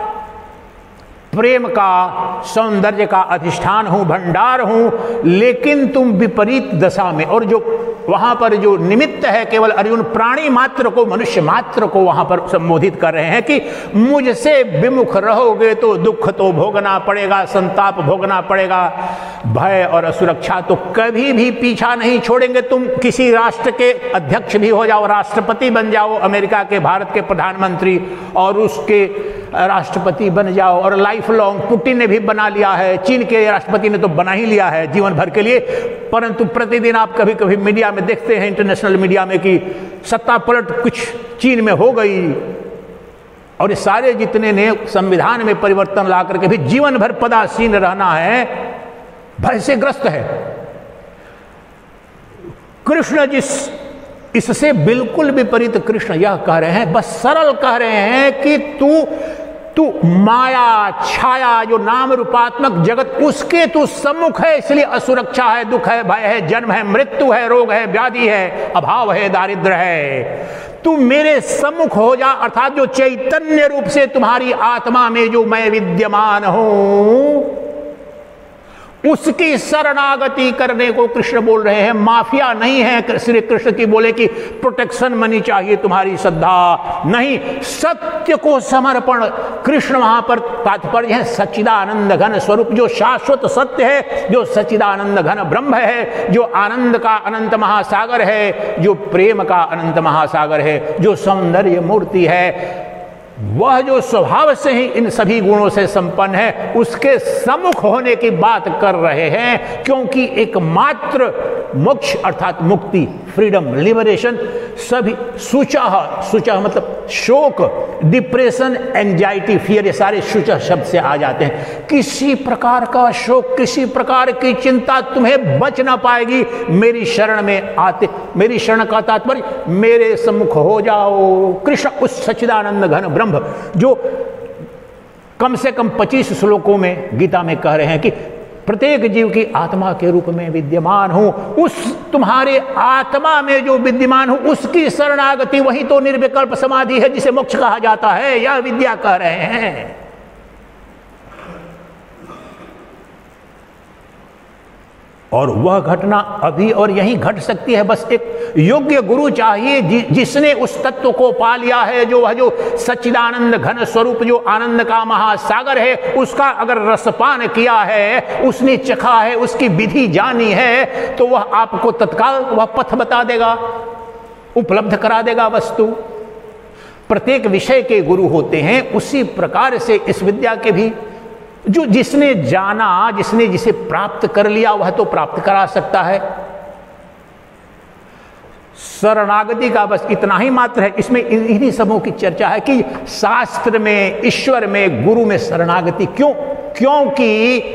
प्रेम का, सौंदर्य का अधिष्ठान हूं, भंडार हूं, लेकिन तुम विपरीत दशा में। और जो वहां पर जो निमित्त है केवल अर्जुन, प्राणी मात्र को, मनुष्य मात्र को वहां पर संबोधित कर रहे हैं कि मुझसे विमुख रहोगे तो दुख तो भोगना पड़ेगा, संताप भोगना पड़ेगा, भय और असुरक्षा तो कभी भी पीछा नहीं छोड़ेंगे। तुम किसी राष्ट्र के अध्यक्ष भी हो जाओ, राष्ट्रपति बन जाओ, अमेरिका के, भारत के प्रधानमंत्री और उसके राष्ट्रपति बन जाओ, और लाइफ लॉन्ग पुतिन ने भी बना लिया है, चीन के राष्ट्रपति ने तो बना ही लिया है जीवन भर के लिए। परंतु प्रतिदिन आप कभी कभी मीडिया में देखते हैं, इंटरनेशनल मीडिया में, कि सत्ता पलट कुछ चीन में हो गई, और ये सारे जितने ने संविधान में परिवर्तन ला करके भी जीवन भर पदासीन रहना है, भय से ग्रस्त है। कृष्ण जिस इससे बिल्कुल विपरीत कृष्ण यह कह रहे हैं, बस सरल कह रहे हैं कि तू तू माया छाया जो नाम रूपात्मक जगत, उसके तू सम्मुख है, इसलिए असुरक्षा है, दुख है, भय है, जन्म है, मृत्यु है, रोग है, व्याधि है, अभाव है, दारिद्र्य है। तू मेरे सम्मुख हो जा, अर्थात जो चैतन्य रूप से तुम्हारी आत्मा में जो मैं विद्यमान हूं, उसकी शरणागति करने को कृष्ण बोल रहे हैं। माफिया नहीं है श्री कृष्ण की बोले कि प्रोटेक्शन मनी चाहिए तुम्हारी श्रद्धा, नहीं, सत्य को समर्पण। कृष्ण वहां पर तात्पर्य है सच्चिदानंद घन स्वरूप, जो शाश्वत सत्य है, जो सच्चिदानंद घन ब्रह्म है, जो आनंद का अनंत महासागर है, जो प्रेम का अनंत महासागर है, जो सौंदर्य मूर्ति है, वह जो स्वभाव से ही इन सभी गुणों से संपन्न है, उसके सम्मुख होने की बात कर रहे हैं। क्योंकि एकमात्र मोक्ष अर्थात मुक्ति फ्रीडम, लिबरेशन, सभी सुचाह, सुचाह मतलब शोक, डिप्रेशन, एंजाइटी, फियर, ये सारे सुचाह शब्द से आ जाते हैं। किसी प्रकार का शोक, किसी प्रकार की चिंता तुम्हें बच ना पाएगी मेरी शरण में आते। मेरी शरण का तात्पर्य मेरे सम्मुख हो जाओ। कृष्ण उस सच्चिदानंद घन ब्रह्म जो कम से कम पच्चीस श्लोकों में गीता में कह रहे हैं कि प्रत्येक जीव की आत्मा के रूप में विद्यमान हूं, उस तुम्हारे आत्मा में जो विद्यमान हूं उसकी शरणागति, वही तो निर्विकल्प समाधि है जिसे मोक्ष कहा जाता है। यह विद्या कह रहे हैं। और वह घटना अभी और यहीं घट सकती है। बस एक योग्य गुरु चाहिए जि, जिसने उस तत्व को पा लिया है, जो वह जो सच्चिदानंद घन स्वरूप, जो आनंद का महासागर है, उसका अगर रसपान किया है, उसने चखा है, उसकी विधि जानी है, तो वह आपको तत्काल वह पथ बता देगा, उपलब्ध करा देगा वस्तु। प्रत्येक विषय के गुरु होते हैं, उसी प्रकार से इस विद्या के भी जो जिसने जाना, जिसने जिसे प्राप्त कर लिया, वह तो प्राप्त करा सकता है। शरणागति का बस इतना ही मात्र है। इसमें इन्हीं सबों की चर्चा है कि शास्त्र में, ईश्वर में, गुरु में शरणागति क्यों? क्योंकि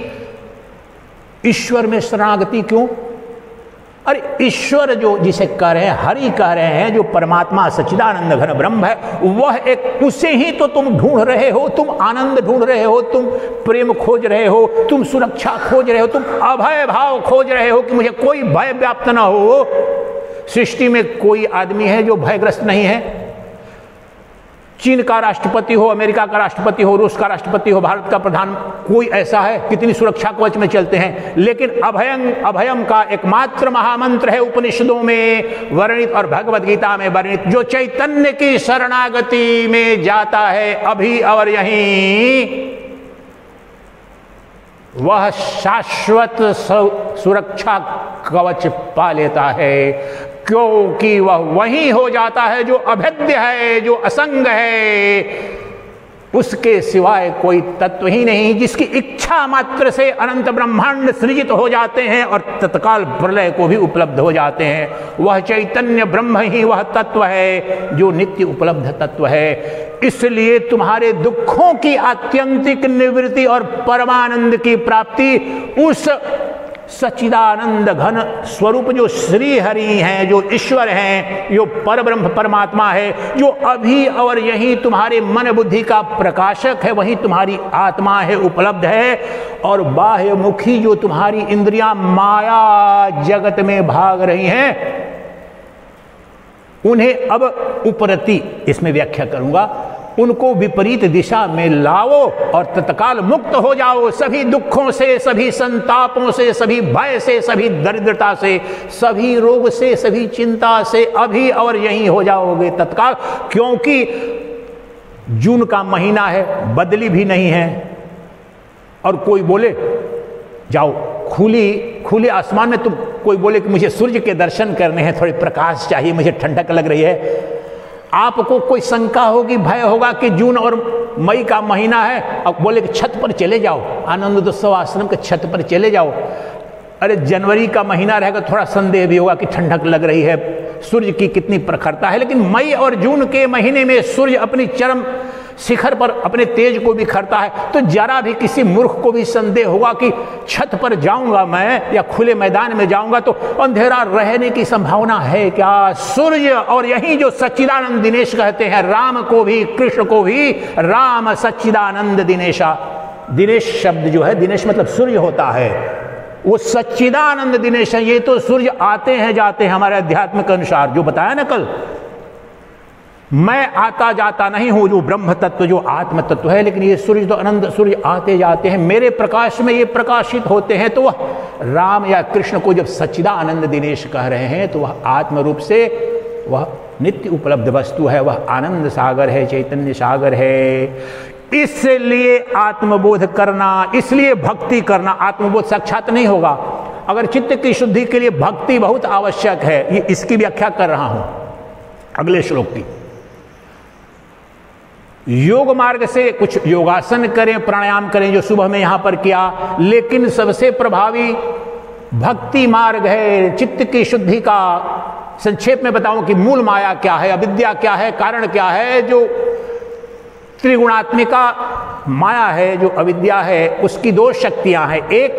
ईश्वर में शरणागति क्यों? अरे ईश्वर जो जिसे कह रहे हैं, हरि कह रहे हैं, जो परमात्मा सच्चिदानंद घन ब्रह्म है, वह एक, उसे ही तो तुम ढूंढ रहे हो। तुम आनंद ढूंढ रहे हो, तुम प्रेम खोज रहे हो, तुम सुरक्षा खोज रहे हो, तुम अभय भाव खोज रहे हो कि मुझे कोई भय व्याप्त ना हो। सृष्टि में कोई आदमी है जो भयग्रस्त नहीं है? चीन का राष्ट्रपति हो, अमेरिका का राष्ट्रपति हो, रूस का राष्ट्रपति हो, भारत का प्रधान, कोई ऐसा है? कितनी सुरक्षा कवच में चलते हैं। लेकिन अभयम अभयम का एकमात्र महामंत्र है उपनिषदों में वर्णित और भगवद गीता में वर्णित, जो चैतन्य की शरणागति में जाता है अभी और यहीं, वह शाश्वत सुरक्षा कवच पा लेता है। क्योंकि वह वही हो जाता है जो अभेद्य है, जो असंग है, उसके सिवाय कोई तत्व ही नहीं, जिसकी इच्छा मात्र से अनंत ब्रह्मांड सृजित हो जाते हैं और तत्काल प्रलय को भी उपलब्ध हो जाते हैं। वह चैतन्य ब्रह्म ही वह तत्व है जो नित्य उपलब्ध तत्व है। इसलिए तुम्हारे दुखों की आत्यंतिक निवृत्ति और परमानंद की प्राप्ति उस सच्चिदानंद घन स्वरूप जो श्री हरि हैं, जो ईश्वर हैं, जो परब्रह्म परमात्मा है, जो अभी और यही तुम्हारे मन बुद्धि का प्रकाशक है, वही तुम्हारी आत्मा है, उपलब्ध है। और बाह्यमुखी जो तुम्हारी इंद्रियां माया जगत में भाग रही हैं, उन्हें अब उपरति, इसमें व्याख्या करूंगा, उनको विपरीत दिशा में लाओ और तत्काल मुक्त हो जाओ सभी दुखों से, सभी संतापों से, सभी भय से, सभी दरिद्रता से, सभी रोग से, सभी चिंता से अभी और यहीं हो जाओगे तत्काल। क्योंकि जून का महीना है, बदली भी नहीं है, और कोई बोले जाओ खुली खुले आसमान में, तुम कोई बोले कि मुझे सूर्य के दर्शन करने हैं, थोड़ी प्रकाश चाहिए, मुझे ठंडक लग रही है, आपको कोई शंका होगी, भय होगा कि जून और मई का महीना है, अब बोले कि छत पर चले जाओ, आनंदोत्सव आश्रम के छत पर चले जाओ। अरे जनवरी का महीना रहेगा, थोड़ा संदेह भी होगा कि ठंडक लग रही है, सूर्य की कितनी प्रखरता है। लेकिन मई और जून के महीने में सूर्य अपनी चरम शिखर पर अपने तेज को बिखरता है, तो जरा भी किसी मूर्ख को भी संदेह होगा कि छत पर जाऊंगा मैं या खुले मैदान में जाऊंगा तो अंधेरा रहने की संभावना है क्या? सूर्य, और यही जो सच्चिदानंद दिनेश कहते हैं, राम को भी, कृष्ण को भी, राम सच्चिदानंद दिनेशा। दिनेश शब्द जो है, दिनेश मतलब सूर्य होता है, वो सच्चिदानंद दिनेश है। ये तो सूर्य आते हैं जाते हैं हमारे अध्यात्म के अनुसार, जो बताया ना कल, मैं आता जाता नहीं हूं, जो ब्रह्म तत्व, जो आत्म तत्व है, लेकिन ये सूर्य तो अनंत सूर्य आते जाते हैं, मेरे प्रकाश में ये प्रकाशित होते हैं। तो वह राम या कृष्ण को जब सच्चिदानंद दिनेश कह रहे हैं, तो वह आत्म रूप से वह नित्य उपलब्ध वस्तु है, वह आनंद सागर है, चैतन्य सागर है। इसलिए आत्मबोध करना, इसलिए भक्ति करना। आत्मबोध साक्षात नहीं होगा, अगर चित्त की शुद्धि के लिए भक्ति बहुत आवश्यक है। ये इसकी व्याख्या कर रहा हूं अगले श्लोक की। योग मार्ग से कुछ योगासन करें, प्राणायाम करें, जो सुबह में यहां पर किया, लेकिन सबसे प्रभावी भक्ति मार्ग है, चित्त की शुद्धि का संक्षेप में बताऊं कि मूल माया क्या है, अविद्या क्या है, कारण क्या है। जो त्रिगुणात्मिका माया है, जो अविद्या है, उसकी दो शक्तियां हैं, एक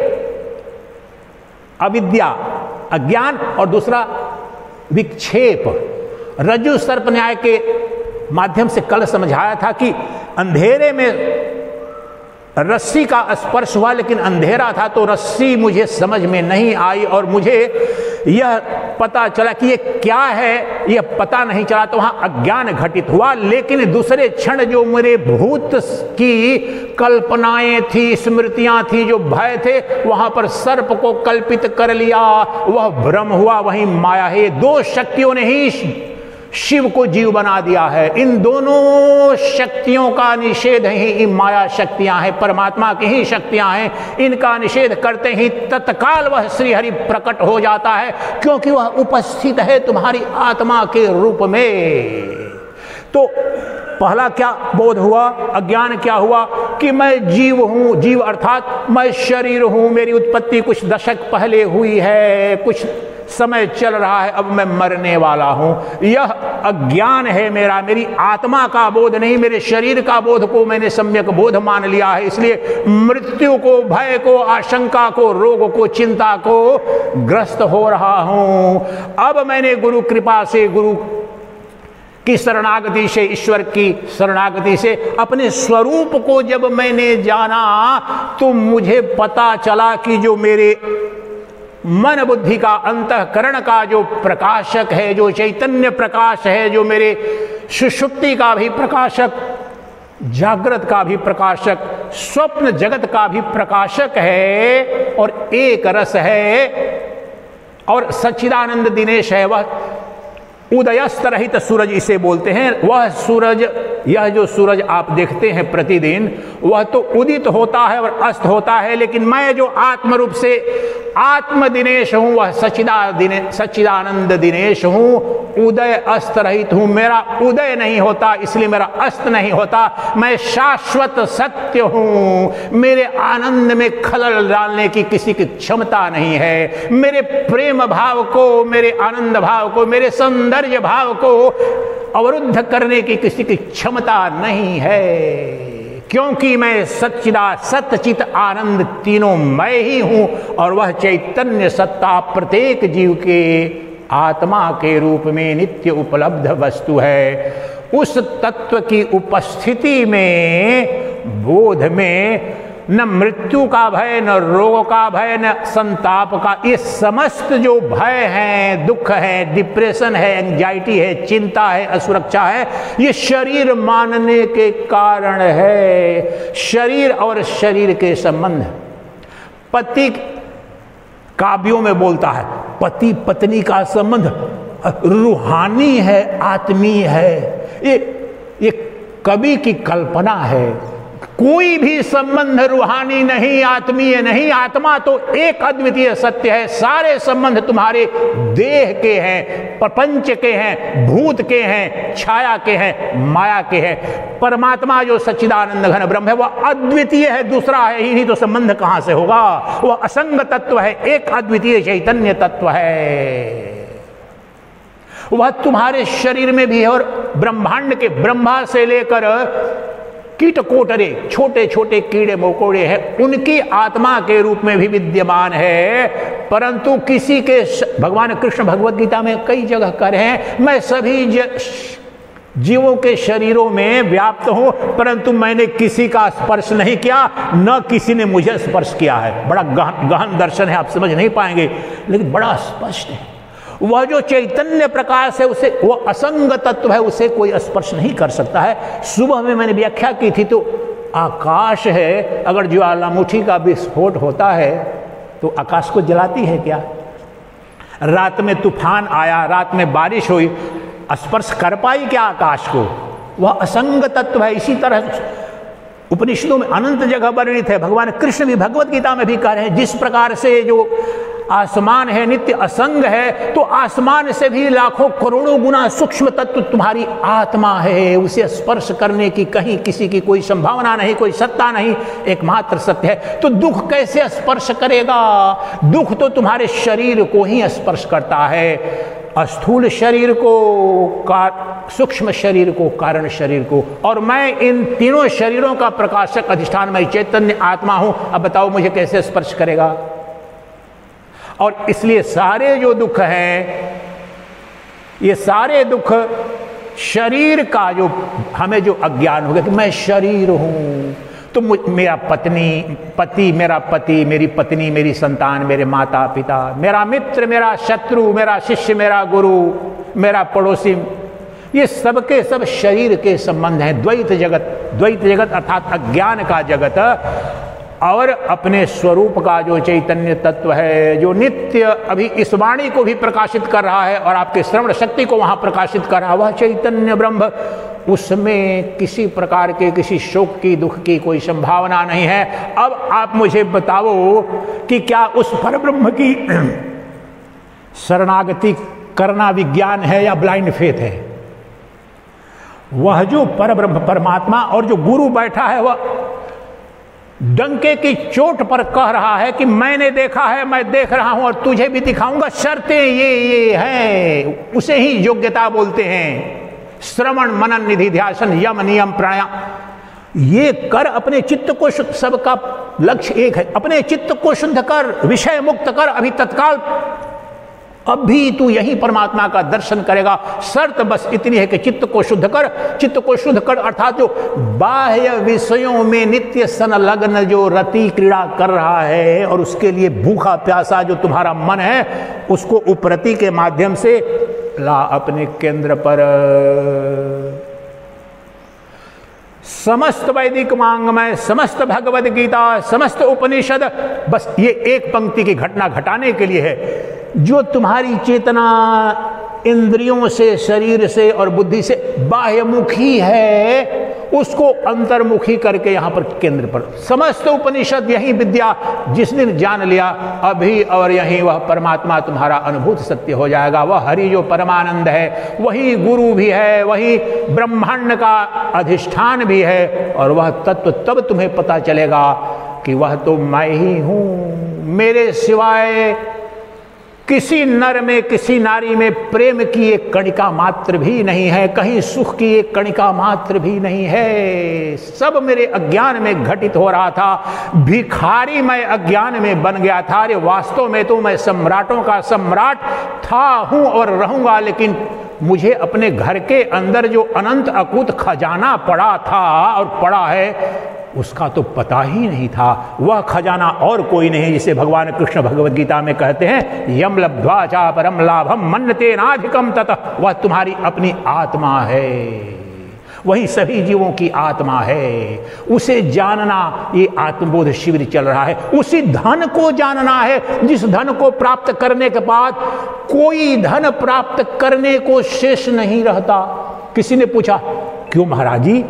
अविद्या अज्ञान और दूसरा विक्षेप। रज्जु सर्प न्याय के माध्यम से कल समझाया था कि अंधेरे में रस्सी का स्पर्श हुआ, लेकिन अंधेरा था तो रस्सी मुझे समझ में नहीं आई और मुझे यह पता चला कि ये क्या है, यह पता नहीं चला, तो वहां अज्ञान घटित हुआ। लेकिन दूसरे क्षण जो मेरे भूत की कल्पनाएं थी, स्मृतियां थी, जो भय थे, वहां पर सर्प को कल्पित कर लिया, वह भ्रम हुआ, वही माया है। दो शक्तियों ने ही शिव को जीव बना दिया है। इन दोनों शक्तियों का निषेध ही माया शक्तियां हैं, परमात्मा की ही शक्तियां हैं। इनका निषेध करते ही तत्काल वह श्रीहरि प्रकट हो जाता है, क्योंकि वह उपस्थित है तुम्हारी आत्मा के रूप में। तो पहला क्या बोध हुआ, अज्ञान क्या हुआ कि मैं जीव हूं, जीव अर्थात मैं शरीर हूं, मेरी उत्पत्ति कुछ दशक पहले हुई है, कुछ समय चल रहा है, अब मैं मरने वाला हूं। यह अज्ञान है मेरा, मेरी आत्मा का बोध नहीं, मेरे शरीर का बोध को मैंने सम्यक बोध मान लिया है। इसलिए मृत्यु को, भय को, आशंका को, रोग को, चिंता को ग्रस्त हो रहा हूं। अब मैंने गुरु कृपा से, गुरु की शरणागति से, ईश्वर की शरणागति से अपने स्वरूप को जब मैंने जाना, तो मुझे पता चला कि जो मेरे मन बुद्धि का, अंतःकरण का जो प्रकाशक है, जो चैतन्य प्रकाश है, जो मेरे सुषुप्ति का भी प्रकाशक, जागृत का भी प्रकाशक, स्वप्न जगत का भी प्रकाशक है और एक रस है और सच्चिदानंद दिनेश है। वह उदयस्त रहित सूरज इसे बोलते हैं। वह सूरज, यह जो सूरज आप देखते हैं प्रतिदिन, वह तो उदित होता है और अस्त होता है, लेकिन मैं जो आत्म रूप से आत्म दिनेश हूं, वह सच्चिदा दिने सच्चिदानंद दिनेश हूं। उदय अस्त रहित हूं, मेरा उदय नहीं होता, इसलिए मेरा अस्त नहीं होता। मैं शाश्वत सत्य हूं, मेरे आनंद में खलल डालने की किसी की क्षमता नहीं है। मेरे प्रेम भाव को, मेरे आनंद भाव को, मेरे सौंदर्य भाव को अवरुद्ध करने की किसी की क्षमता नहीं है, क्योंकि मैं सच्चिदा सतचित आनंद तीनों मैं ही हूं और वह चैतन्य सत्ता प्रत्येक जीव के आत्मा के रूप में नित्य उपलब्ध वस्तु है। उस तत्व की उपस्थिति में, बोध में, न मृत्यु का भय, न रोग का भय, न संताप का, ये समस्त जो भय है, दुख है, डिप्रेशन है, एंजाइटी है, चिंता है, असुरक्षा है, ये शरीर मानने के कारण है। शरीर और शरीर के संबंध, पति काव्यों में बोलता है, पति पत्नी का संबंध रूहानी है, आत्मीय है। ये ये कवि की कल्पना है। कोई भी संबंध रूहानी नहीं, आत्मीय नहीं। आत्मा तो एक अद्वितीय सत्य है। सारे संबंध तुम्हारे देह के हैं, प्रपंच के हैं, भूत के हैं, छाया के हैं, माया के हैं। परमात्मा जो सच्चिदानंद घन ब्रह्म है, वह अद्वितीय है, दूसरा है ही नहीं, तो संबंध कहां से होगा? वह असंग तत्व है, एक अद्वितीय चैतन्य तत्व है। वह तुम्हारे शरीर में भी है और ब्रह्मांड के, ब्रह्मा से लेकर कीट कोटरे, छोटे छोटे कीड़े मकोड़े हैं, उनकी आत्मा के रूप में भी विद्यमान है। परंतु किसी के, भगवान कृष्ण भगवत गीता में कई जगह कह रहे हैं, मैं सभी ज, जीवों के शरीरों में व्याप्त हूं, परंतु मैंने किसी का स्पर्श नहीं किया, न किसी ने मुझे स्पर्श किया है। बड़ा गहन गहन दर्शन है, आप समझ नहीं पाएंगे, लेकिन बड़ा स्पष्ट है। वह जो चैतन्य प्रकाश है, उसे, वह असंग तत्व है, उसे कोई स्पर्श नहीं कर सकता है। सुबह में मैंने व्याख्या की थी, तो आकाश है, अगर ज्वालामुखी का विस्फोट होता है तो आकाश को जलाती है क्या? रात में तूफान आया, रात में बारिश हुई, स्पर्श कर पाई क्या आकाश को? वह असंग तत्व है। इसी तरह उपनिषदों में अनंत जगह वर्णित है। भगवान कृष्ण भी भगवत गीता में भी कह रहे हैं, जिस प्रकार से जो आसमान है नित्य असंग है, तो आसमान से भी लाखों करोड़ों गुना सूक्ष्म तत्व तुम्हारी आत्मा है। उसे स्पर्श करने की कहीं किसी की कोई संभावना नहीं, कोई सत्ता नहीं, एकमात्र सत्य है। तो दुख कैसे स्पर्श करेगा? दुख तो तुम्हारे शरीर को ही स्पर्श करता है। स्थूल शरीर को, सूक्ष्म शरीर को, कारण शरीर को, और मैं इन तीनों शरीरों का प्रकाशक अधिष्ठान, मैं चैतन्य आत्मा हूं। अब बताओ मुझे कैसे स्पर्श करेगा? और इसलिए सारे जो दुख हैं, ये सारे दुख शरीर का, जो हमें जो अज्ञान हो गया कि मैं शरीर हूं, तो मेरा पत्नी पति मेरा पति मेरी पत्नी, मेरी संतान, मेरे माता पिता, मेरा मित्र, मेरा शत्रु, मेरा शिष्य, मेरा गुरु, मेरा पड़ोसी, ये सबके सब शरीर के संबंध हैं। द्वैत जगत, द्वैत जगत अर्थात अज्ञान का जगत, और अपने स्वरूप का जो चैतन्य तत्व है, जो नित्य अभी इस वाणी को भी प्रकाशित कर रहा है और आपके श्रवण शक्ति को वहां प्रकाशित कर रहा है, वह चैतन्य ब्रह्म, उसमें किसी प्रकार के किसी शोक की, दुख की कोई संभावना नहीं है। अब आप मुझे बताओ कि क्या उस परब्रह्म की शरणागति करना विज्ञान है या ब्लाइंड फेथ है? वह जो परब्रह्म परमात्मा और जो गुरु बैठा है, वह डंके की चोट पर कह रहा है कि मैंने देखा है, मैं देख रहा हूं और तुझे भी दिखाऊंगा, शर्तें ये ये हैं। उसे ही योग्यता बोलते हैं। श्रवण मनन निधि ध्यान यम नियम प्राणायाम, ये कर अपने चित्त को शुद्ध, सबका लक्ष्य एक है, अपने चित्त को शुद्ध कर, विषय मुक्त कर, अभी तत्काल अभी तू यही परमात्मा का दर्शन करेगा। शर्त बस इतनी है कि चित्त को शुद्ध कर, चित्त को शुद्ध कर अर्थात जो बाह्य विषयों में नित्य संलग्न जो रति क्रीड़ा कर रहा है और उसके लिए भूखा प्यासा जो तुम्हारा मन है, उसको उपरति के माध्यम से ला अपने केंद्र पर। समस्त वैदिक वाङ्मय, समस्त भगवद गीता, समस्त उपनिषद बस ये एक पंक्ति की घटना घटाने के लिए है। जो तुम्हारी चेतना इंद्रियों से, शरीर से और बुद्धि से बाह्यमुखी है, उसको अंतर्मुखी करके यहां पर केंद्र पर समस्त उपनिषद यही विद्या जिस दिन जान लिया, अभी और यही वह परमात्मा तुम्हारा अनुभूत सत्य हो जाएगा। वह हरि जो परमानंद है, वही गुरु भी है, वही ब्रह्मांड का अधिष्ठान भी है, और वह तत्व तब तुम्हें पता चलेगा कि वह तो मैं ही हूं, मेरे सिवाय किसी नर में, किसी नारी में प्रेम की एक कणिका मात्र भी नहीं है, कहीं सुख की एक कणिका मात्र भी नहीं है। सब मेरे अज्ञान में घटित हो रहा था। भिखारी मैं अज्ञान में बन गया था। अरे वास्तव में तो मैं सम्राटों का सम्राट था, हूं और रहूंगा, लेकिन मुझे अपने घर के अंदर जो अनंत अकूत खजाना पड़ा था और पड़ा है, उसका तो पता ही नहीं था। वह खजाना और कोई नहीं, जिसे भगवान कृष्ण भगवद गीता में कहते हैं, यम लब्ध्वा चा परम लाभम मन्यते नाधिकम ततः, वह तुम्हारी अपनी आत्मा है, वही सभी जीवों की आत्मा है। उसे जानना, ये आत्मबोध शिविर चल रहा है। उसी धन को जानना है जिस धन को प्राप्त करने के बाद कोई धन प्राप्त करने को शेष नहीं रहता। किसी ने पूछा, क्यों महाराज जी,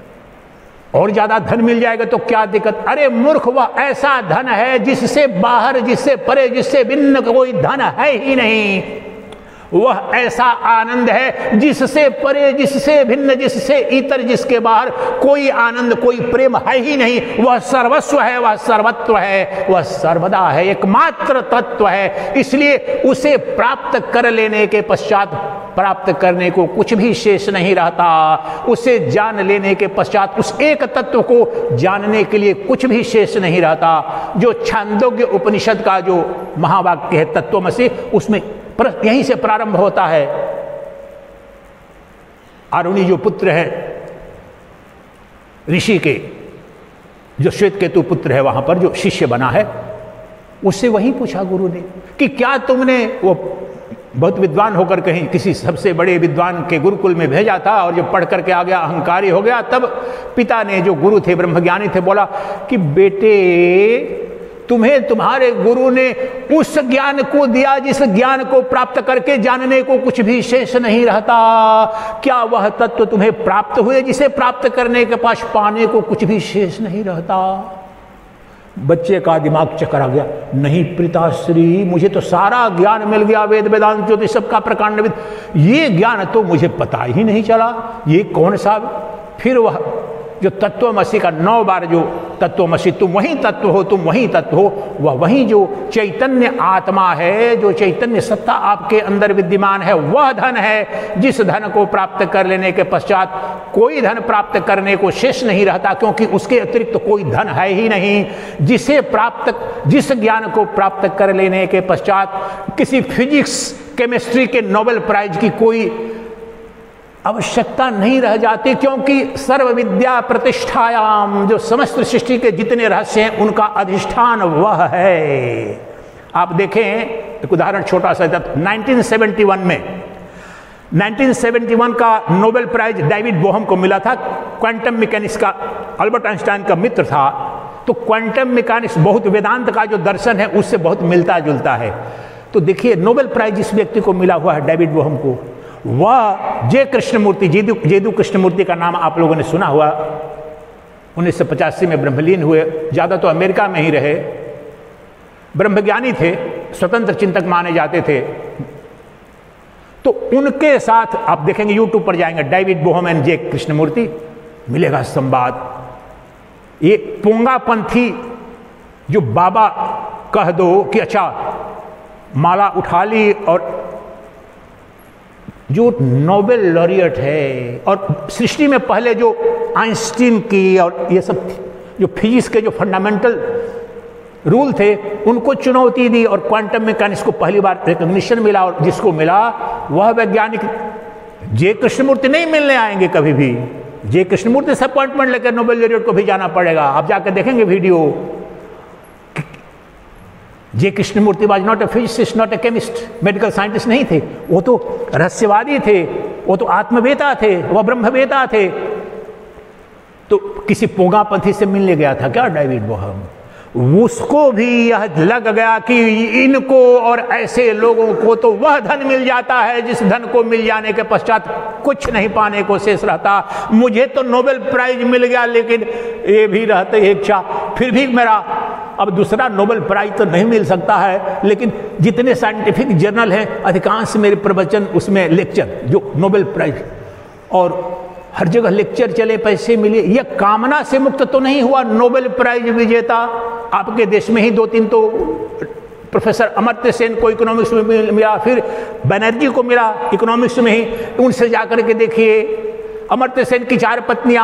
और ज्यादा धन मिल जाएगा तो क्या दिक्कत? अरे मूर्ख, वह ऐसा धन है जिससे बाहर, जिससे परे, जिससे भिन्न कोई धन है ही नहीं। वह ऐसा आनंद है जिससे परे, जिससे भिन्न, जिससे इतर, जिसके बाहर कोई आनंद, कोई प्रेम है ही नहीं। वह सर्वस्व है, वह सर्वत्व है, वह सर्वदा है, एकमात्र तत्व है। इसलिए उसे प्राप्त कर लेने के पश्चात प्राप्त करने को कुछ भी शेष नहीं रहता। उसे जान लेने के पश्चात उस एक तत्व को जानने के लिए कुछ भी शेष नहीं रहता। जो छांदोग्य उपनिषद का जो महावाक्य है तत्वमसि, उसमें यहीं से प्रारंभ होता है। आरुणि जो पुत्र है ऋषि के, जो श्वेत केतु पुत्र है, वहां पर जो शिष्य बना है, उससे वही पूछा गुरु ने कि क्या तुमने, वो बहुत विद्वान होकर कहीं किसी सबसे बड़े विद्वान के गुरुकुल में भेजा था और जब पढ़ करके आ गया, अहंकारी हो गया, तब पिता ने, जो गुरु थे, ब्रह्मज्ञानी थे, बोला कि बेटे, तुम्हें तुम्हारे गुरु ने उस ज्ञान को दिया जिस ज्ञान को प्राप्त करके जानने को कुछ भी शेष नहीं रहता। क्या वह तत्व तुम्हें प्राप्त हुए जिसे प्राप्त करने के पास पाने को कुछ भी शेष नहीं रहता? बच्चे का दिमाग चकरा गया। नहीं पिताश्री, मुझे तो सारा ज्ञान मिल गया, वेद वेदांत ज्योतिष सबका प्रकांड, ये ज्ञान तो मुझे पता ही नहीं चला, ये कौन सा? फिर वह जो तत्वमसि का नौ बार जो तत्वमसि, तुम वही तत्व हो, तुम वही तत्व हो, वह वही जो चैतन्य आत्मा है, जो चैतन्य सत्ता आपके अंदर विद्यमान है, वह धन है जिस धन को प्राप्त कर लेने के पश्चात कोई धन प्राप्त करने को शेष नहीं रहता, क्योंकि उसके अतिरिक्त तो कोई धन है ही नहीं। जिसे प्राप्त जिस ज्ञान को प्राप्त कर लेने के पश्चात किसी फिजिक्स केमिस्ट्री के नोबेल प्राइज की कोई आवश्यकता नहीं रह जाती, क्योंकि सर्व विद्या प्रतिष्ठायाम, जो समस्त सृष्टि के जितने रहस्य हैं उनका अधिष्ठान वह है। आप देखें एक उदाहरण छोटा सा, नाइनटीन सेवेंटी वन में नाइनटीन सेवेंटी वन का नोबेल प्राइज डेविड बोहम को मिला था। क्वांटम मैकेनिक्स का अल्बर्ट आइंस्टाइन का मित्र था, तो क्वांटम मैकेनिक्स बहुत वेदांत का जो दर्शन है उससे बहुत मिलता जुलता है। तो देखिए नोबेल प्राइज जिस व्यक्ति को मिला हुआ है डेविड बोहम को, वह जे कृष्णमूर्ति, जेदू जेदू कृष्णमूर्ति का नाम आप लोगों ने सुना हुआ, उन्नीस सौ पचासी में ब्रह्मलीन हुए, ज़्यादा तो अमेरिका में ही रहे, ब्रह्मज्ञानी थे, स्वतंत्र चिंतक माने जाते थे। तो उनके साथ आप देखेंगे यूट्यूब पर जाएंगे, David Bohm and J Krishnamurti, मिलेगा संवाद। ये पोंगापंथी जो बाबा कह दो कि अच्छा माला उठा ली, और जो नोबेल लॉरियट है और सृष्टि में पहले जो आइंस्टीन की और ये सब जो फिजिक्स के जो फंडामेंटल रूल थे उनको चुनौती दी, और क्वांटम मैकेनिक्स को पहली बार रिकॉग्निशन मिला, और जिसको मिला वह वैज्ञानिक जे कृष्णमूर्ति नहीं मिलने आएंगे कभी भी। जे कृष्णमूर्ति से अपॉइंटमेंट लेकर नोबेल लॉरियट को भी जाना पड़ेगा। आप जाकर देखेंगे video, J Krishnamurti was not a physicist, not a chemist, medical scientist नहीं थे, वो तो रहस्यवादी थे, वो तो आत्मवेता थे, वह ब्रह्मवेता थे। तो किसी पोंगापंथी से मिलने गया था क्या डेविड बोहम, उसको भी यह लग गया कि इनको और ऐसे लोगों को तो वह धन मिल जाता है जिस धन को मिल जाने के पश्चात कुछ नहीं पाने को शेष रहता। मुझे तो नोबेल प्राइज मिल गया, लेकिन ये भी रहते एक इच्छा, फिर भी मेरा अब दूसरा नोबेल प्राइज तो नहीं मिल सकता है। लेकिन जितने साइंटिफिक जर्नल हैं अधिकांश मेरे प्रवचन उसमें लेक्चर जो नोबेल प्राइज, और हर जगह लेक्चर चले, पैसे मिले, यह कामना से मुक्त तो नहीं हुआ नोबेल प्राइज विजेता। आपके देश में ही दो तीन तो प्रोफेसर अमर्त्य सेन को इकोनॉमिक्स में मिला, फिर बनर्जी को मिला इकोनॉमिक्स में ही। उनसे जाकर के देखिए, अमर्त्य सेन की चार पत्नियां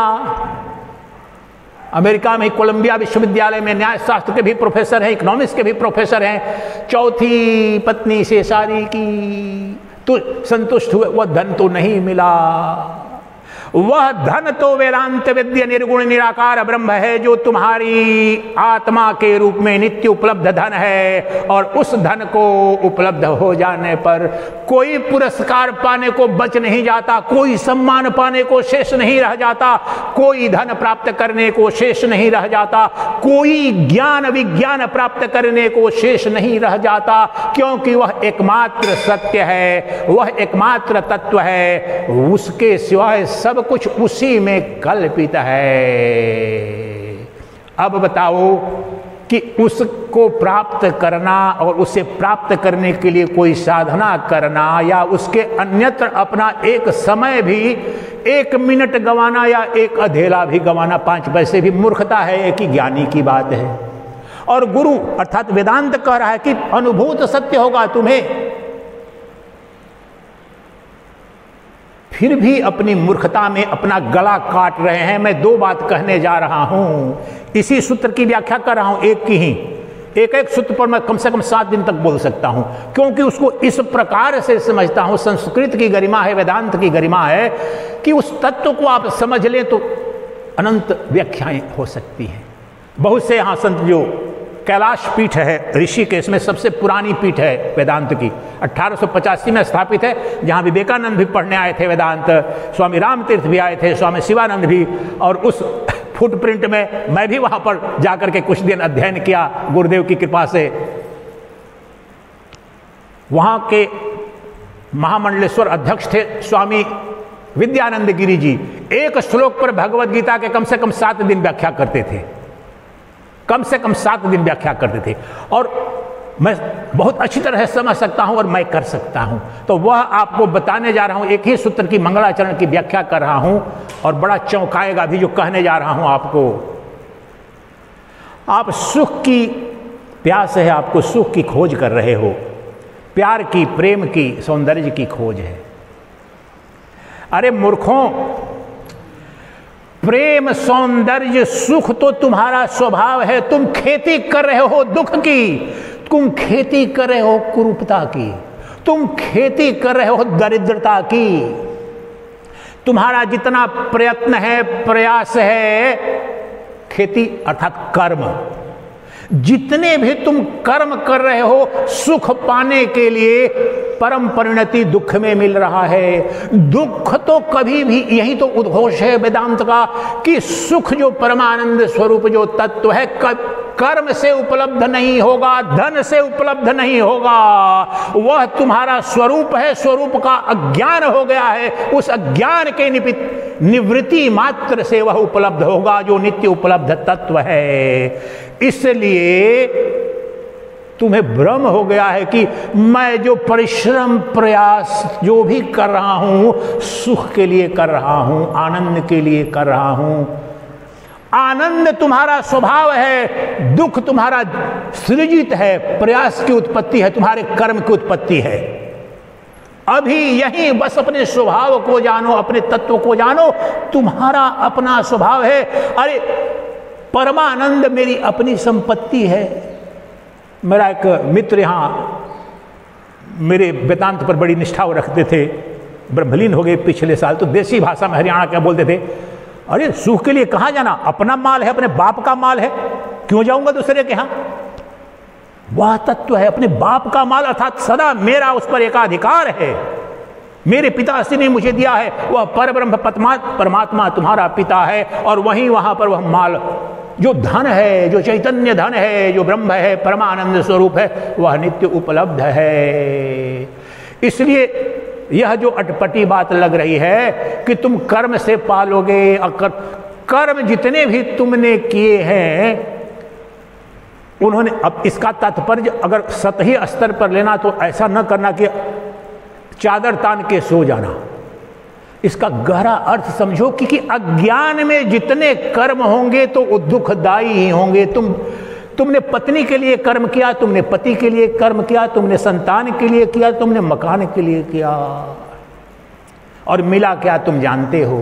अमेरिका में कोलंबिया विश्वविद्यालय में न्याय शास्त्र के भी प्रोफेसर हैं, इकोनॉमिक्स के भी प्रोफेसर हैं। चौथी पत्नी से शादी की तो संतुष्ट हुए, वह धन तो नहीं मिला। वह धन तो वेदांत विद्या निर्गुण निराकार ब्रह्म है, जो तुम्हारी आत्मा के रूप में नित्य उपलब्ध धन है। और उस धन को उपलब्ध हो जाने पर कोई पुरस्कार पाने को बच नहीं जाता, कोई सम्मान पाने को शेष नहीं रह जाता, कोई धन प्राप्त करने को शेष नहीं रह जाता, कोई ज्ञान विज्ञान प्राप्त करने को शेष नहीं रह जाता, क्योंकि वह एकमात्र सत्य है, वह एकमात्र तत्व है। उसके सिवाय सब कुछ उसी में कल्पित है। अब बताओ कि उसको प्राप्त करना और उसे प्राप्त करने के लिए कोई साधना करना या उसके अन्यत्र अपना एक समय भी, एक मिनट गंवाना या एक अधेला भी गंवाना, पांच पैसे भी मूर्खता है, एक ही ज्ञानी की बात है। और गुरु अर्थात वेदांत कह रहा है कि अनुभूत सत्य होगा तुम्हें, फिर भी अपनी मूर्खता में अपना गला काट रहे हैं। मैं दो बात कहने जा रहा हूं, इसी सूत्र की व्याख्या कर रहा हूं, एक की ही, एक एक सूत्र पर मैं कम से कम सात दिन तक बोल सकता हूं, क्योंकि उसको इस प्रकार से समझता हूं। संस्कृत की गरिमा है, वेदांत की गरिमा है कि उस तत्व को आप समझ लें तो अनंत व्याख्याएं हो सकती हैं। बहुत से यहाँ संत जो कैलाश पीठ है ऋषिकेश में, सबसे पुरानी पीठ है वेदांत की, अठारह सौ पचासी में स्थापित है, जहाँ विवेकानंद भी पढ़ने आए थे वेदांत, स्वामी रामतीर्थ भी आए थे, स्वामी शिवानंद भी। और उस फुटप्रिंट में मैं भी वहाँ पर जाकर के कुछ दिन अध्ययन किया गुरुदेव की कृपा से। वहाँ के महामंडलेश्वर अध्यक्ष थे स्वामी विद्यानंद गिरी जी। एक श्लोक पर भगवद गीता के कम से कम सात दिन व्याख्या करते थे, कम से कम सात दिन व्याख्या करते थे। और मैं बहुत अच्छी तरह समझ सकता हूं और मैं कर सकता हूं। तो वह आपको बताने जा रहा हूं, एक ही सूत्र की मंगलाचरण की व्याख्या कर रहा हूं और बड़ा चौंकाएगा भी जो कहने जा रहा हूं आपको। आप सुख की प्यास है, आपको सुख की खोज कर रहे हो, प्यार की, प्रेम की, सौंदर्य की खोज है। अरे मूर्खों, प्रेम, सौंदर्य, सुख तो तुम्हारा स्वभाव है। तुम खेती कर रहे हो दुख की, तुम खेती कर रहे हो कुरूपता की, तुम खेती कर रहे हो दरिद्रता की। तुम्हारा जितना प्रयत्न है, प्रयास है, खेती अर्थात कर्म, जितने भी तुम कर्म कर रहे हो सुख पाने के लिए, परम परिणति दुख में मिल रहा है। दुख तो कभी भी, यही तो उद्घोष है वेदांत का कि सुख जो परमानंद स्वरूप जो तत्व है कर्म से उपलब्ध नहीं होगा, धन से उपलब्ध नहीं होगा। वह तुम्हारा स्वरूप है, स्वरूप का अज्ञान हो गया है। उस अज्ञान के निवृत्ति मात्र से वह उपलब्ध होगा जो नित्य उपलब्ध तत्व है। इसलिए तुम्हें भ्रम हो गया है कि मैं जो परिश्रम प्रयास जो भी कर रहा हूं सुख के लिए कर रहा हूं, आनंद के लिए कर रहा हूं। आनंद तुम्हारा स्वभाव है, दुख तुम्हारा सृजित है, प्रयास की उत्पत्ति है, तुम्हारे कर्म की उत्पत्ति है। अभी यही बस अपने स्वभाव को जानो, अपने तत्व को जानो, तुम्हारा अपना स्वभाव है। अरे परमानंद मेरी अपनी संपत्ति है। मेरा एक मित्र यहाँ मेरे वेदांत पर बड़ी निष्ठा रखते थे, ब्रह्मलीन हो गए पिछले साल, तो देसी भाषा में हरियाणा क्या बोलते थे, अरे सुख के लिए कहाँ जाना, अपना माल है, अपने बाप का माल है, क्यों जाऊंगा दूसरे के यहाँ। वह तत्व है अपने बाप का माल, अर्थात सदा मेरा उस पर एकाधिकार है, मेरे पिताश्री ने मुझे दिया है। वह परब्रह्म परमात्मा तुम्हारा पिता है और वहीं वहां पर वह माल जो धन है, जो चैतन्य धन है, जो ब्रह्म है, परमानंद स्वरूप है, वह नित्य उपलब्ध है। इसलिए यह जो अटपटी बात लग रही है कि तुम कर्म से पालोगे, अगर कर्म जितने भी तुमने किए हैं उन्होंने, अब इसका तात्पर्य अगर सतही स्तर पर लेना तो ऐसा न करना कि चादर तान के सो जाना। इसका गहरा अर्थ समझो कि, कि अज्ञान में जितने कर्म होंगे तो वो दुखदायी ही होंगे। तुम तुमने पत्नी के लिए कर्म किया, तुमने पति के लिए कर्म किया, तुमने संतान के लिए किया, तुमने मकान के लिए किया, और मिला क्या तुम जानते हो।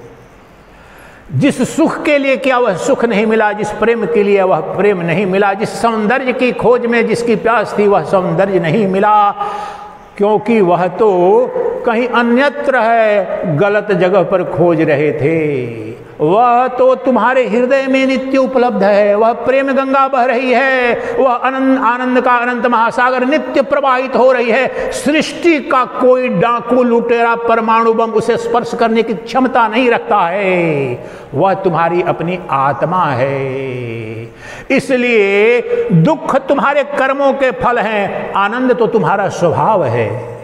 जिस सुख के लिए किया वह सुख नहीं मिला, जिस प्रेम के लिए वह प्रेम नहीं मिला, जिस सौंदर्य की खोज में जिसकी प्यास थी वह सौंदर्य नहीं मिला, क्योंकि वह तो कहीं अन्यत्र है, गलत जगह पर खोज रहे थे। वह तो तुम्हारे हृदय में नित्य उपलब्ध है, वह प्रेम गंगा बह रही है, वह आनंद आनंद का अनंत महासागर नित्य प्रवाहित हो रही है। सृष्टि का कोई डाकू लुटेरा परमाणु बम उसे स्पर्श करने की क्षमता नहीं रखता है, वह तुम्हारी अपनी आत्मा है। इसलिए दुख तुम्हारे कर्मों के फल हैं, आनंद तो तुम्हारा स्वभाव है,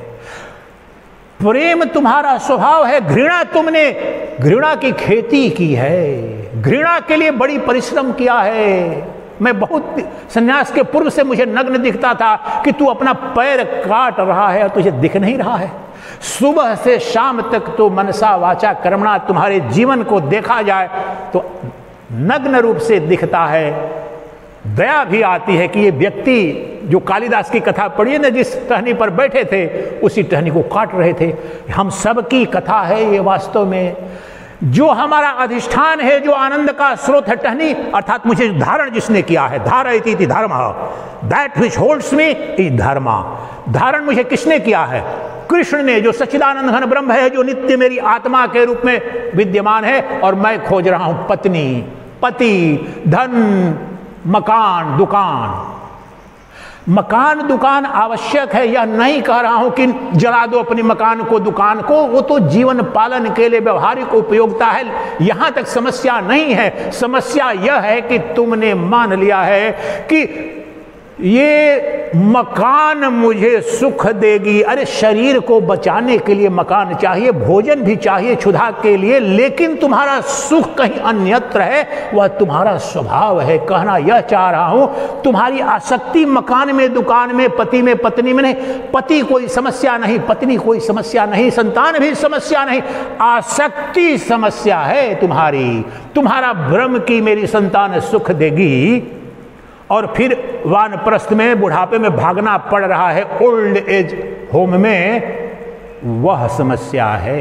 प्रेम तुम्हारा स्वभाव है। घृणा तुमने घृणा की खेती की है, घृणा के लिए बड़ी परिश्रम किया है। मैं बहुत संन्यास के पूर्व से मुझे नग्न दिखता था कि तू अपना पैर काट रहा है और तुझे दिख नहीं रहा है। सुबह से शाम तक तो मनसा वाचा कर्मणा तुम्हारे जीवन को देखा जाए तो नग्न रूप से दिखता है। दया भी आती है कि ये व्यक्ति जो कालिदास की कथा पढ़िए ना, जिस टहनी पर बैठे थे उसी टहनी को काट रहे थे। हम सब की कथा है ये वास्तव में। जो हमारा अधिष्ठान है, जो आनंद का स्रोत है टहनी, अर्थात मुझे धारण जिसने किया है, धारयति धर्म, that which holds me is dharma. धारण मुझे किसने किया है? कृष्ण ने, जो सच्चिदानंद घन ब्रह्म है, जो नित्य मेरी आत्मा के रूप में विद्यमान है। और मैं खोज रहा हूं पत्नी, पति, धन, मकान, दुकान। मकान दुकान आवश्यक है, यह नहीं कह रहा हूं कि जला दो अपने मकान को, दुकान को, वो तो जीवन पालन के लिए व्यवहारिक उपयोगिता है, यहां तक समस्या नहीं है। समस्या यह है कि तुमने मान लिया है कि ये मकान मुझे सुख देगी। अरे शरीर को बचाने के लिए मकान चाहिए, भोजन भी चाहिए क्षुधा के लिए, लेकिन तुम्हारा सुख कहीं अन्यत्र है, वह तुम्हारा स्वभाव है। कहना यह चाह रहा हूं, तुम्हारी आसक्ति मकान में, दुकान में, पति में, पत्नी में नहीं। पति कोई समस्या नहीं, पत्नी कोई समस्या नहीं, संतान भी समस्या नहीं, आसक्ति समस्या है तुम्हारी। तुम्हारा भ्रम की मेरी संतान सुख देगी और फिर वानप्रस्थ में, बुढ़ापे में भागना पड़ रहा है ओल्ड एज होम में, वह समस्या है।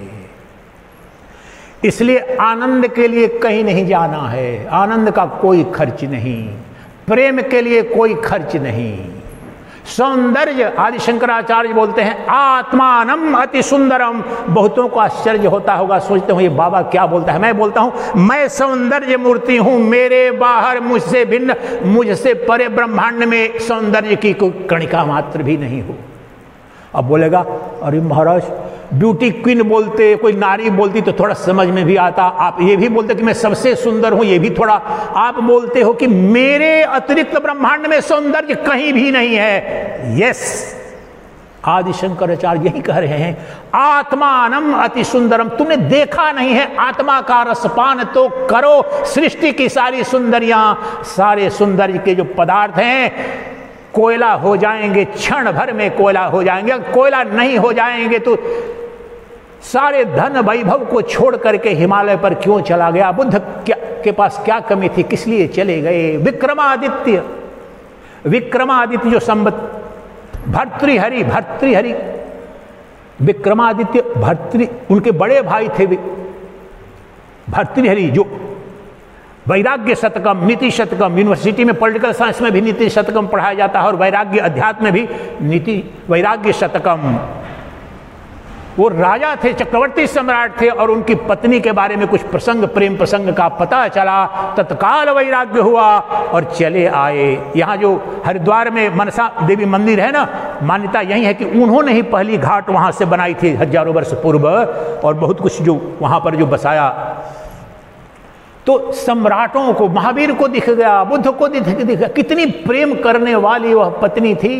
इसलिए आनंद के लिए कहीं नहीं जाना है, आनंद का कोई खर्च नहीं, प्रेम के लिए कोई खर्च नहीं। सौंदर्य, आदि शंकराचार्य बोलते हैं आत्मानम अति सुंदरम। बहुतों को आश्चर्य होता होगा, सोचते हो ये बाबा क्या बोलता है। मैं बोलता हूं मैं सौंदर्य मूर्ति हूं, मेरे बाहर मुझसे भिन्न, मुझसे परे ब्रह्मांड में सौंदर्य की कोई कणिका मात्र भी नहीं हो। अब बोलेगा अरे महाराज ब्यूटी क्वीन बोलते, कोई नारी बोलती तो थोड़ा समझ में भी आता। आप ये भी बोलते कि मैं सबसे सुंदर हूं, ये भी थोड़ा। आप बोलते हो कि मेरे अतिरिक्त ब्रह्मांड में सौंदर्य कहीं भी नहीं है। यस, आदि शंकराचार्य यही कह रहे हैं आत्मानम अति सुंदरम। तुमने देखा नहीं है, आत्मा का रसपान तो करो। सृष्टि की सारी सुंदरियां, सारे सौंदर्य के जो पदार्थ हैं कोयला हो जाएंगे, क्षण भर में कोयला हो जाएंगे। कोयला नहीं हो जाएंगे तो सारे धन वैभव को छोड़ करके हिमालय पर क्यों चला गया? बुद्ध क्या के पास क्या कमी थी, किस लिए चले गए? विक्रमादित्य, विक्रमादित्य जो संबत भर्तृहरि, भर्तृहरि विक्रमादित्य भर्तृ, उनके बड़े भाई थे भर्तृहरि, जो वैराग्य शतकम, नीति शतकम, यूनिवर्सिटी में पॉलिटिकल साइंस में भी नीति शतकम पढ़ाया जाता है और वैराग्य अध्यात्म में भी नीति वैराग्य शतकम। वो राजा थे, चक्रवर्ती सम्राट थे और उनकी पत्नी के बारे में कुछ प्रसंग, प्रेम प्रसंग का पता चला, तत्काल वैराग्य हुआ और चले आए। यहाँ जो हरिद्वार में मनसा देवी मंदिर है ना, मान्यता यही है कि उन्होंने ही पहली घाट वहाँ से बनाई थी हजारों वर्ष पूर्व, और बहुत कुछ जो वहाँ पर जो बसाया। तो सम्राटों को, महावीर को दिख गया, बुद्ध को दिख गया, कितनी प्रेम करने वाली वह पत्नी थी।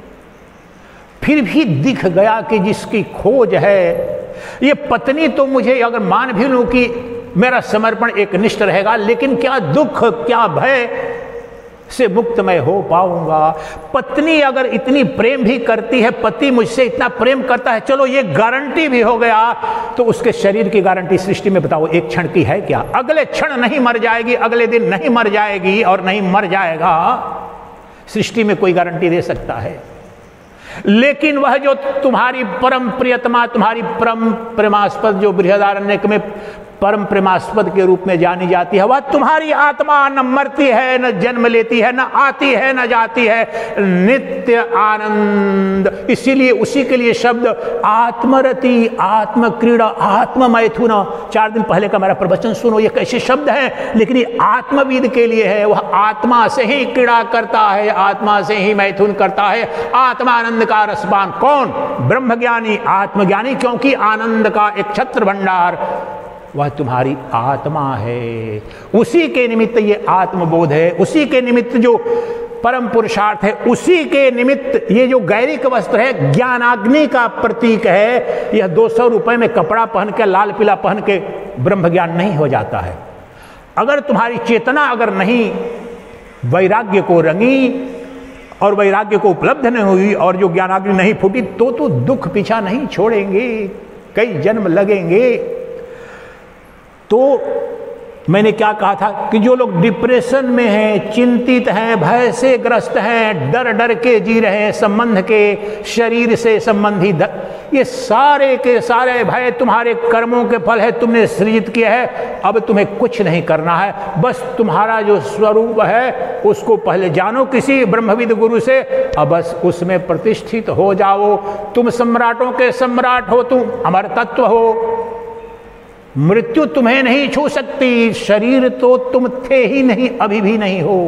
फिर भी दिख गया कि जिसकी खोज है, ये पत्नी तो मुझे अगर मान भी लूं कि मेरा समर्पण एक निष्ठ रहेगा, लेकिन क्या दुख, क्या भय से मुक्त मैं हो पाऊंगा। पत्नी अगर इतनी प्रेम भी करती है, पति मुझसे इतना प्रेम करता है, चलो ये गारंटी भी हो गया, तो उसके शरीर की गारंटी सृष्टि में बताओ एक क्षण की है क्या? अगले क्षण नहीं मर जाएगी, अगले दिन नहीं मर जाएगी और नहीं मर जाएगा, सृष्टि में कोई गारंटी दे सकता है? लेकिन वह जो तुम्हारी परम प्रियतमा, तुम्हारी परम प्रेमास्पद, जो बृहदारण्यक में परम प्रेमास्पद के रूप में जानी जाती है, वह तुम्हारी आत्मा न मरती है, न जन्म लेती है, न आती है, न जाती है, नित्य आनंद। इसीलिए उसी के लिए शब्द आत्मरति, आत्मक्रीड़ा, आत्ममैथुन, चार दिन पहले का मेरा प्रवचन सुनो, ये कैसे शब्द हैं, लेकिन ये आत्मविद के लिए है। वह आत्मा से ही क्रीड़ा करता है, आत्मा से ही मैथुन करता है, आत्मानंद का रसपान। कौन? ब्रह्मज्ञानी, आत्मज्ञानी, क्योंकि आनंद का एक छत्र भंडार वह तुम्हारी आत्मा है। उसी के निमित्त ये आत्मबोध है, उसी के निमित्त जो परम पुरुषार्थ है, उसी के निमित्त ये जो गैरिक वस्त्र है, ज्ञानाग्नि का प्रतीक है। यह दो सौ रुपए में कपड़ा पहन के, लाल पीला पहन के ब्रह्म ज्ञान नहीं हो जाता है। अगर तुम्हारी चेतना अगर नहीं वैराग्य को रंगी और वैराग्य को उपलब्ध नहीं हुई और जो ज्ञानाग्नि नहीं फूटी, तो तो दुख पीछा नहीं छोड़ेंगे, कई जन्म लगेंगे। तो मैंने क्या कहा था कि जो लोग डिप्रेशन में हैं, चिंतित हैं, भय से ग्रस्त हैं, डर डर के जी रहे हैं, संबंध के, शरीर से संबंधी, ये सारे के सारे भय तुम्हारे कर्मों के फल है, तुमने सृजित किया है। अब तुम्हें कुछ नहीं करना है, बस तुम्हारा जो स्वरूप है उसको पहले जानो किसी ब्रह्मविद गुरु से, अब बस उसमें प्रतिष्ठित हो जाओ। तुम सम्राटों के सम्राट हो, तुम अमर तत्व हो, मृत्यु तुम्हें नहीं छू सकती। शरीर तो तुम थे ही नहीं, अभी भी नहीं हो।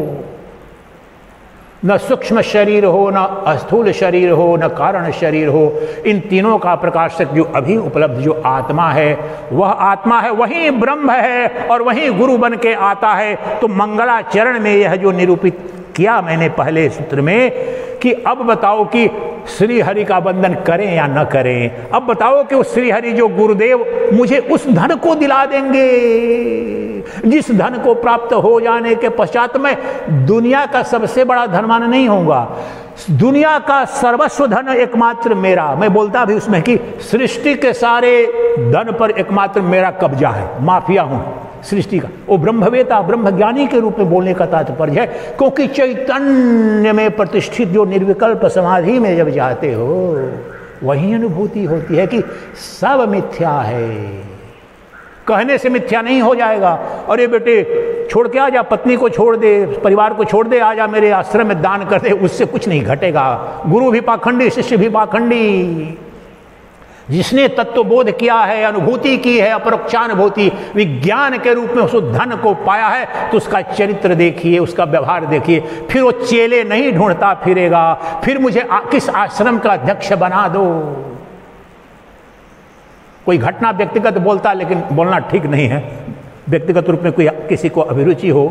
न सूक्ष्म शरीर हो, न स्थूल शरीर हो, न कारण शरीर हो। इन तीनों का प्रकाशक जो अभी उपलब्ध जो आत्मा है, वह आत्मा है, वही ब्रह्म है और वही गुरु बन के आता है। तो मंगलाचरण में यह जो निरूपित किया मैंने पहले सूत्र में कि अब बताओ कि श्री हरि का वंदन करें या न करें। अब बताओ कि वो श्री हरि जो गुरुदेव मुझे उस धन को दिला देंगे जिस धन को प्राप्त हो जाने के पश्चात मैं दुनिया का सबसे बड़ा धनवान नहीं होऊंगा। दुनिया का सर्वस्व धन एकमात्र मेरा, मैं बोलता भी उसमें कि सृष्टि के सारे धन पर एकमात्र मेरा कब्जा है, माफिया हूं सृष्टि का। वो ब्रह्मवेता ब्रह्मज्ञानी के रूप में बोलने का तात्पर्य है, क्योंकि चैतन्य में प्रतिष्ठित जो निर्विकल्प समाधि में जब जाते हो वही अनुभूति होती है कि सब मिथ्या है। कहने से मिथ्या नहीं हो जाएगा। अरे बेटे छोड़ के आ जा, पत्नी को छोड़ दे, परिवार को छोड़ दे, आ जा मेरे आश्रम में दान कर दे, उससे कुछ नहीं घटेगा। गुरु भी पाखंडी, शिष्य भी पाखंडी। जिसने तत्वबोध किया है, अनुभूति की है, अपरोक्षानुभूति विज्ञान के रूप में उस धन को पाया है, तो उसका चरित्र देखिए, उसका व्यवहार देखिए। फिर वो चेले नहीं ढूंढता फिरेगा, फिर मुझे आ, किस आश्रम का अध्यक्ष बना दो। कोई घटना व्यक्तिगत बोलता, लेकिन बोलना ठीक नहीं है। व्यक्तिगत रूप में कोई किसी को अभिरुचि हो,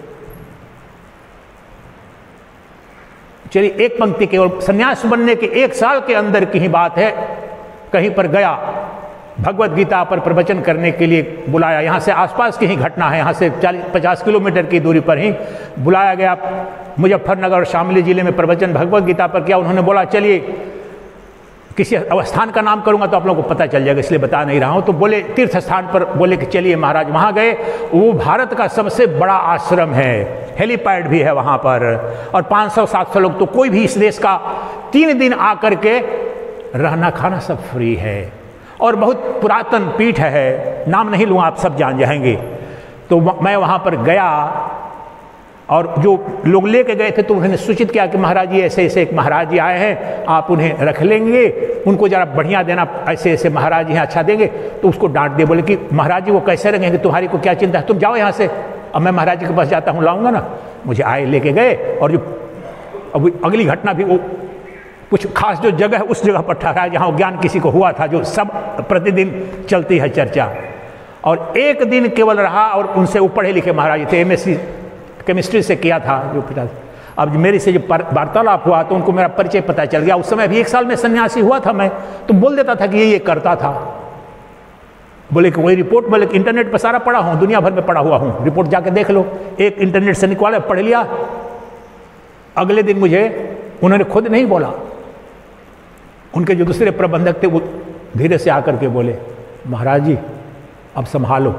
चलिए एक पंक्ति केवल सन्यास बनने के एक साल के अंदर की ही बात है। कहीं पर गया, भगवत गीता पर प्रवचन करने के लिए बुलाया। यहाँ से आसपास की ही घटना है, यहाँ से चालीस पचास किलोमीटर की दूरी पर ही बुलाया गया। मुजफ्फरनगर और शामली जिले में प्रवचन भगवत गीता पर किया। उन्होंने बोला चलिए किसी अवस्थान का नाम करूंगा तो आप लोगों को पता चल जाएगा, इसलिए बता नहीं रहा हूं। तो बोले तीर्थ स्थान पर, बोले कि चलिए महाराज। वहां गए, वो भारत का सबसे बड़ा आश्रम है, हेलीपैड भी है वहां पर, और पाँच सौ सात सौ लोग, तो कोई भी इस देश का तीन दिन आकर के रहना खाना सब फ्री है। और बहुत पुरातन पीठ है, नाम नहीं लूँगा, आप सब जान जाएंगे। तो मैं वहाँ पर गया, और जो लोग लेके गए थे तो उन्होंने सूचित किया कि महाराज जी ऐसे ऐसे एक महाराज जी आए हैं, आप उन्हें रख लेंगे, उनको जरा बढ़िया देना, ऐसे ऐसे महाराज जी हैं, अच्छा देंगे। तो उसको डांट दिए, बोले कि महाराज जी वो कैसे रहेंगे, तुम्हारी को क्या चिंता है, तुम जाओ यहाँ से। अब मैं महाराज जी के पास जाता हूँ, लाऊंगा ना। मुझे आए, लेके गए, और जो अब अगली घटना भी, वो कुछ खास जो जगह है उस जगह पर ठहरा जहाँ ज्ञान किसी को हुआ था, जो सब प्रतिदिन चलती है चर्चा। और एक दिन केवल रहा, और उनसे वो पढ़े लिखे महाराज जी थे, एम एस सी केमिस्ट्री से किया था जो पिता। अब मेरे से जो वार्तालाप हुआ तो उनको मेरा परिचय पता चल गया। उस समय भी एक साल में सन्यासी हुआ था मैं, तो बोल देता था कि ये ये करता था। बोले कि वही रिपोर्ट, बोले कि इंटरनेट पर सारा पढ़ा हूँ, दुनिया भर में पढ़ा हुआ हूँ, रिपोर्ट जाके देख लो। एक इंटरनेट से निकाला, पढ़ लिया। अगले दिन मुझे उन्होंने खुद नहीं बोला, उनके जो दूसरे प्रबंधक थे वो धीरे से आकर के बोले, महाराज जी अब संभालो।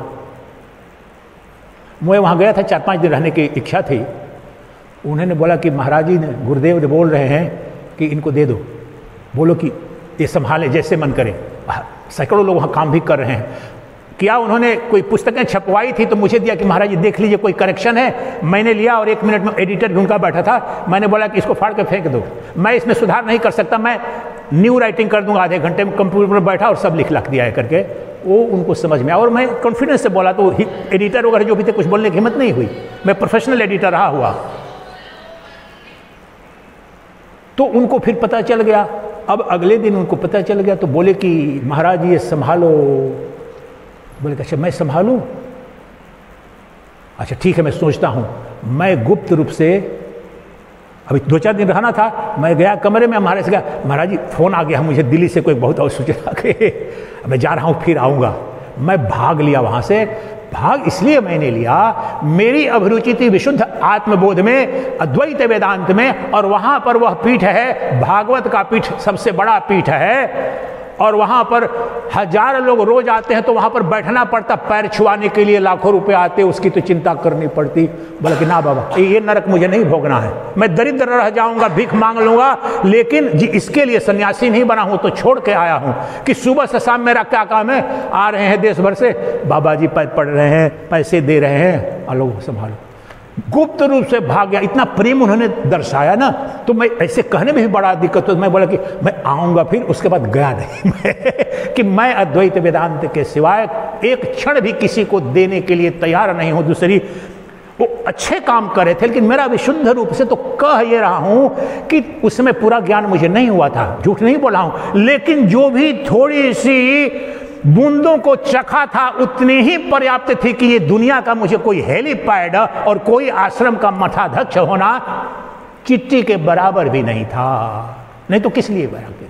मैं वहाँ गया था, चार पांच दिन रहने की इच्छा थी। उन्होंने बोला कि महाराज जी ने, गुरुदेव ने बोल रहे हैं कि इनको दे दो, बोलो कि ये संभाले जैसे मन करे। सैकड़ों लोग वहाँ काम भी कर रहे हैं। किया उन्होंने, कोई पुस्तकें छपवाई थी तो मुझे दिया कि महाराज जी देख लीजिए कोई करेक्शन है। मैंने लिया, और एक मिनट में एडिटर ढूंढा बैठा था। मैंने बोला कि इसको फाड़ के फेंक दो, मैं इसमें सुधार नहीं कर सकता, मैं न्यू राइटिंग कर दूंगा। आधे घंटे में कंप्यूटर पर बैठा और सब लिख लख दिया है करके। वो उनको समझ में आया, और मैं कॉन्फिडेंस से बोला, तो एडिटर वगैरह जो भी थे कुछ बोलने की हिम्मत नहीं हुई। मैं प्रोफेशनल एडिटर रहा हुआ। तो उनको फिर पता चल गया। अब अगले दिन उनको पता चल गया, तो बोले कि महाराज ये संभालो। बोले अच्छा मैं संभालूं, अच्छा ठीक है मैं सोचता हूं। मैं गुप्त रूप से, अभी दो चार दिन रहना था, मैं गया कमरे में, महाराज से कहा महाराज जी फोन आ गया मुझे दिल्ली से, कोई बहुत और सूचना के, मैं जा रहा हूँ फिर आऊँगा। मैं भाग लिया वहाँ से। भाग इसलिए मैंने लिया, मेरी अभिरुचि थी विशुद्ध आत्मबोध में, अद्वैत वेदांत में, और वहाँ पर वह पीठ है, भागवत का पीठ सबसे बड़ा पीठ है। और वहाँ पर हजार लोग रोज आते हैं, तो वहाँ पर बैठना पड़ता, पैर छुआने के लिए लाखों रुपए आते, उसकी तो चिंता करनी पड़ती। बोला कि ना बाबा ये नरक मुझे नहीं भोगना है, मैं दरिद्र रह जाऊंगा, भीख मांग लूंगा, लेकिन जी इसके लिए सन्यासी नहीं बना हूं, तो छोड़ के आया हूं कि सुबह से शाम मेरा क्या काम है। आ रहे हैं देश भर से, बाबा जी पैर पड़ रहे हैं, पैसे दे रहे हैं, आ लो संभालो। गुप्त रूप से भाग गया। इतना प्रेम उन्होंने दर्शाया ना, तो मैं ऐसे कहने में भी बड़ा दिक्कत हो। मैं बोला कि मैं आऊँगा फिर, उसके बाद गया नहीं मैं कि मैं अद्वैत वेदांत के सिवाय एक क्षण भी किसी को देने के लिए तैयार नहीं हूँ। दूसरी वो अच्छे काम कर रहे थे, लेकिन मेरा विशुद्ध रूप से तो कह ये रहा हूँ कि उसमें पूरा ज्ञान मुझे नहीं हुआ था, झूठ नहीं बोला हूँ, लेकिन जो भी थोड़ी सी बूंदों को चखा था उतनी ही पर्याप्त थी कि ये दुनिया का मुझे कोई हेलीपैड और कोई आश्रम का मठाध्यक्ष होना चिट्ठी के बराबर भी नहीं था। नहीं तो किस लिए बराबर था?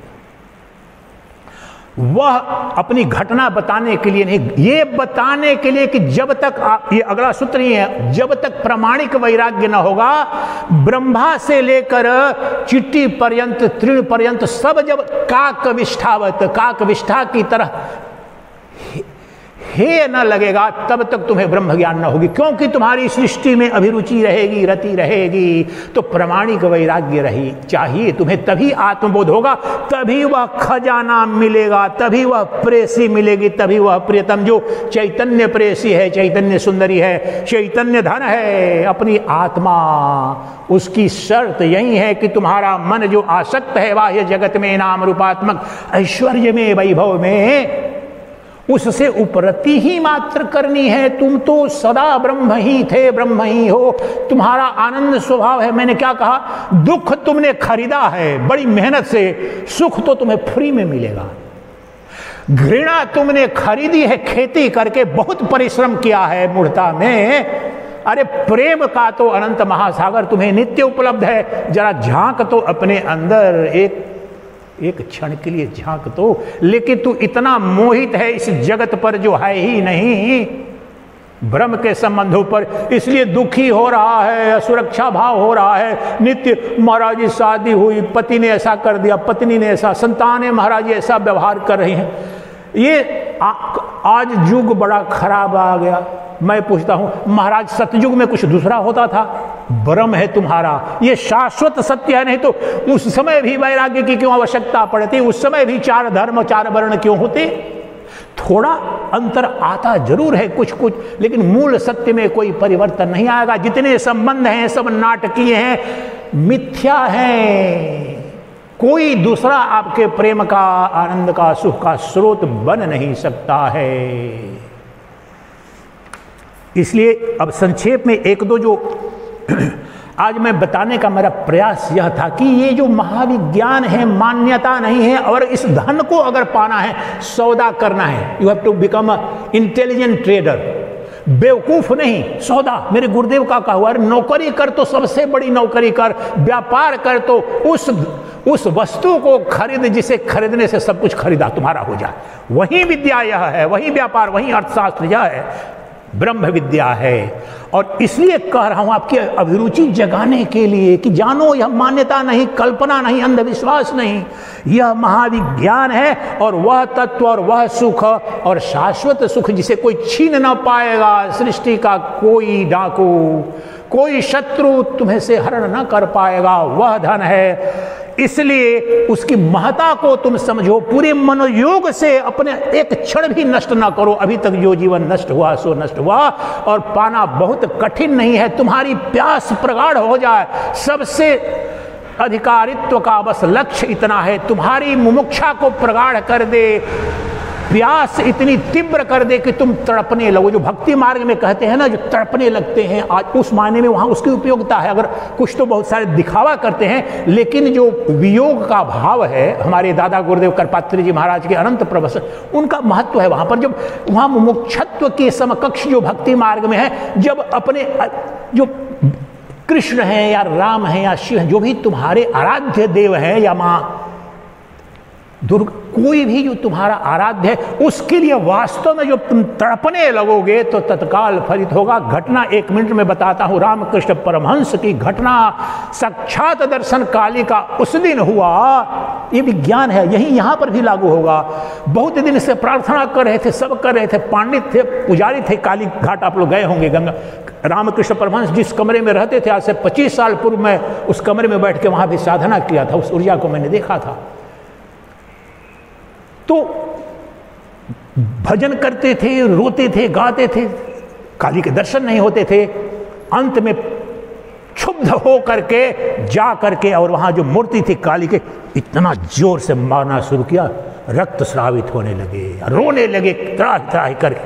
वह अपनी घटना बताने के लिए नहीं, ये बताने के लिए कि जब तक आप, ये अगला सूत्र ही है, जब तक प्रामाणिक वैराग्य न होगा, ब्रह्मा से लेकर चिट्ठी पर्यंत, तृण पर्यंत सब जब काकविष्ठावत, काकविष्ठा की तरह हे न लगेगा, तब तक तुम्हें ब्रह्म ज्ञान न होगी। क्योंकि तुम्हारी सृष्टि में अभिरुचि रहेगी, रति रहेगी, तो प्रामाणिक वैराग्य रही चाहिए तुम्हें, तभी आत्मबोध होगा, तभी वह खजाना मिलेगा, तभी वह प्रेसी मिलेगी, तभी वह प्रियतम जो चैतन्य प्रेसी है, चैतन्य सुंदरी है, चैतन्य धन है, अपनी आत्मा, उसकी शर्त यही है कि तुम्हारा मन जो आसक्त है बाह्य जगत में, नाम रूपात्मक ऐश्वर्य में, वैभव में, उससे उपरति ही मात्र करनी है। तुम तो सदा ब्रह्म ही थे, ब्रह्म ही हो, तुम्हारा आनंद स्वभाव है। मैंने क्या कहा? दुख तुमने खरीदा है बड़ी मेहनत से, सुख तो तुम्हें फ्री में मिलेगा। घृणा तुमने खरीदी है खेती करके, बहुत परिश्रम किया है मूढ़ता में। अरे प्रेम का तो अनंत महासागर तुम्हें नित्य उपलब्ध है। जरा झांक तो अपने अंदर, एक एक क्षण के लिए झांक तो। लेकिन तू इतना मोहित है इस जगत पर जो है ही नहीं, ब्रह्म के संबंधों पर, इसलिए दुखी हो रहा है, असुरक्षा भाव हो रहा है नित्य। महाराज जी शादी हुई, पति ने ऐसा कर दिया, पत्नी ने ऐसा, संतानें महाराज जी ऐसा व्यवहार कर रही हैं। ये आ, आज युग बड़ा खराब आ गया। मैं पूछता हूं महाराज सतयुग में कुछ दूसरा होता था? ब्रह्म है तुम्हारा, ये शाश्वत सत्य है। नहीं तो उस समय भी वैराग्य की क्यों आवश्यकता पड़ती? उस समय भी चार धर्म चार वर्ण क्यों होते? थोड़ा अंतर आता जरूर है कुछ कुछ, लेकिन मूल सत्य में कोई परिवर्तन नहीं आएगा। जितने संबंध हैं सब नाटकीय हैं, मिथ्या हैं। कोई दूसरा आपके प्रेम का, आनंद का, सुख का स्रोत बन नहीं सकता है। इसलिए अब संक्षेप में एक दो जो आज मैं बताने का मेरा प्रयास यह था कि ये जो महाविज्ञान है मान्यता नहीं है, और इस धन को अगर पाना है, सौदा करना है, you have to become a intelligent trader. बेवकूफ नहीं, सौदा। मेरे गुरुदेव का कहा हुआ है, नौकरी कर तो सबसे बड़ी नौकरी कर, व्यापार कर तो उस उस वस्तु को खरीद जिसे खरीदने से सब कुछ खरीदा तुम्हारा हो जाए। वही विद्या यह है, वही व्यापार, वही अर्थशास्त्र यह है, ब्रह्म विद्या है। और इसलिए कह रहा हूं आपकी अभिरुचि जगाने के लिए कि जानो यह मान्यता नहीं, कल्पना नहीं, अंधविश्वास नहीं, यह महाविज्ञान है। और वह तत्व और वह सुख और शाश्वत सुख जिसे कोई छीन ना पाएगा, सृष्टि का कोई डाकू, कोई शत्रु तुम्हें से हरण ना कर पाएगा, वह धन है। इसलिए उसकी महत्ता को तुम समझो, पूरे मनोयोग से अपने एक क्षण भी नष्ट ना करो। अभी तक जो जीवन नष्ट हुआ सो नष्ट हुआ, और पाना बहुत कठिन नहीं है। तुम्हारी प्यास प्रगाढ़ हो जाए, सबसे अधिकारित्व का बस लक्ष्य इतना है, तुम्हारी मुमुक्षा को प्रगाढ़ कर दे, प्यास इतनी तीव्र कर दे कि तुम तड़पने लगो। जो भक्ति मार्ग में कहते हैं ना, जो तड़पने लगते हैं, आज उस मायने में वहां उसकी उपयोगिता है। अगर कुछ तो बहुत सारे दिखावा करते हैं, लेकिन जो वियोग का भाव है, हमारे दादा गुरुदेव करपात्री जी महाराज के अनंत प्रवसन, उनका महत्व है वहां पर। जब वहां मुमुक्षत्व के समकक्ष जो भक्ति मार्ग में है, जब अपने जो कृष्ण हैं या राम हैं या शिव हैं, जो भी तुम्हारे आराध्य देव हैं, या माँ दुर्गा, कोई भी जो तुम्हारा आराध्य है, उसके लिए वास्तव में जो तुम तड़पने लगोगे तो तत्काल फलित होगा। घटना एक मिनट में बताता हूं। रामकृष्ण परमहंस की घटना, साक्षात दर्शन काली का उस दिन हुआ। ये विज्ञान है, यही यहां पर भी लागू होगा। बहुत दिन से प्रार्थना कर रहे थे, सब कर रहे थे, पंडित थे, पुजारी थे। काली घाट आप लोग गए होंगे, गंगा। रामकृष्ण परमहंस जिस कमरे में रहते थे, आज से पच्चीस साल पूर्व में उस कमरे में बैठ के वहां भी साधना किया था। उस ऊर्जा को मैंने देखा था। तो भजन करते थे, रोते थे, गाते थे, काली के दर्शन नहीं होते थे। अंत में क्षुब्ध हो करके जा करके और वहां जो मूर्ति थी काली के, इतना जोर से मारना शुरू किया, रक्त स्रावित होने लगे, रोने लगे त्राहि त्राहि करके।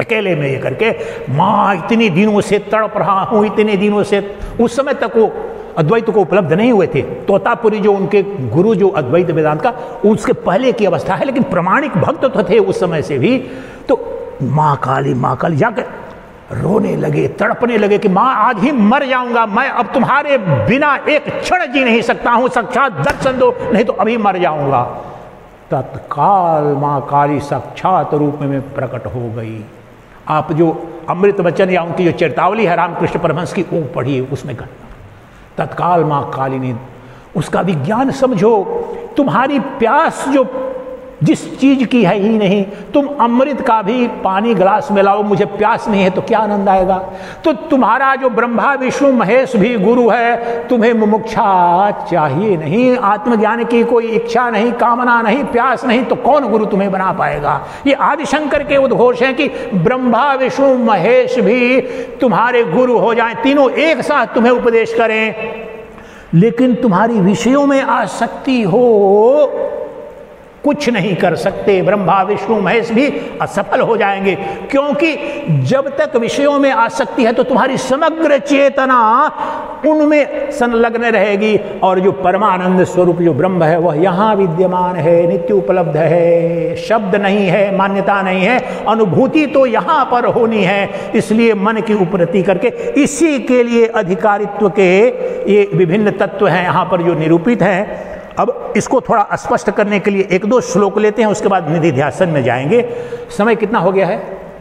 अकेले में ये करके, माँ इतने दिनों से तड़प रहा हूँ, इतने दिनों से। उस समय तक वो अद्वैत को उपलब्ध नहीं हुए थे। तोतापुरी जो उनके गुरु जो अद्वैत वेदांत का, उसके पहले की अवस्था है, लेकिन प्रमाणिक भक्त तो थे उस समय से भी। तो माँ काली माँ काली जाकर रोने लगे, तड़पने लगे कि माँ आज ही मर जाऊंगा मैं, अब तुम्हारे बिना एक क्षण जी नहीं सकता हूँ, साक्षात दर्शन दो नहीं तो अभी मर जाऊंगा। तत्काल माँ काली साक्षात रूप में प्रकट हो गई। आप जो अमृत वचन या उनकी जो चरितावली है रामकृष्ण परमहंस की, वो पढ़िए, उसमें घटना तत्काल माँ काली ने उसका विज्ञान समझो। तुम्हारी प्यास जो जिस चीज की है ही नहीं, तुम अमृत का भी पानी गिलास में लाओ, मुझे प्यास नहीं है तो क्या आनंद आएगा। तो तुम्हारा जो ब्रह्मा विष्णु महेश भी गुरु है, तुम्हें मुमुक्षा चाहिए नहीं, आत्मज्ञान की कोई इच्छा नहीं, कामना नहीं, प्यास नहीं, तो कौन गुरु तुम्हें बना पाएगा। ये आदिशंकर के उद्घोष हैं कि ब्रह्मा विष्णु महेश भी तुम्हारे गुरु हो जाएं, तीनों एक साथ तुम्हें उपदेश करें, लेकिन तुम्हारी विषयों में आसक्ति हो, कुछ नहीं कर सकते। ब्रह्मा विष्णु महेश भी असफल हो जाएंगे, क्योंकि जब तक विषयों में आसक्ति है तो तुम्हारी समग्र चेतना उनमें संलग्न रहेगी, और जो परमानंद स्वरूप जो ब्रह्म है वह यहाँ विद्यमान है, नित्य उपलब्ध है, शब्द नहीं है, मान्यता नहीं है, अनुभूति तो यहाँ पर होनी है। इसलिए मन की उपरति करके इसी के लिए अधिकारित्व के ये विभिन्न तत्व हैं यहाँ पर जो निरूपित हैं। अब इसको थोड़ा स्पष्ट करने के लिए एक दो श्लोक लेते हैं, उसके बाद निधि ध्यासन में जाएंगे। समय कितना हो गया है?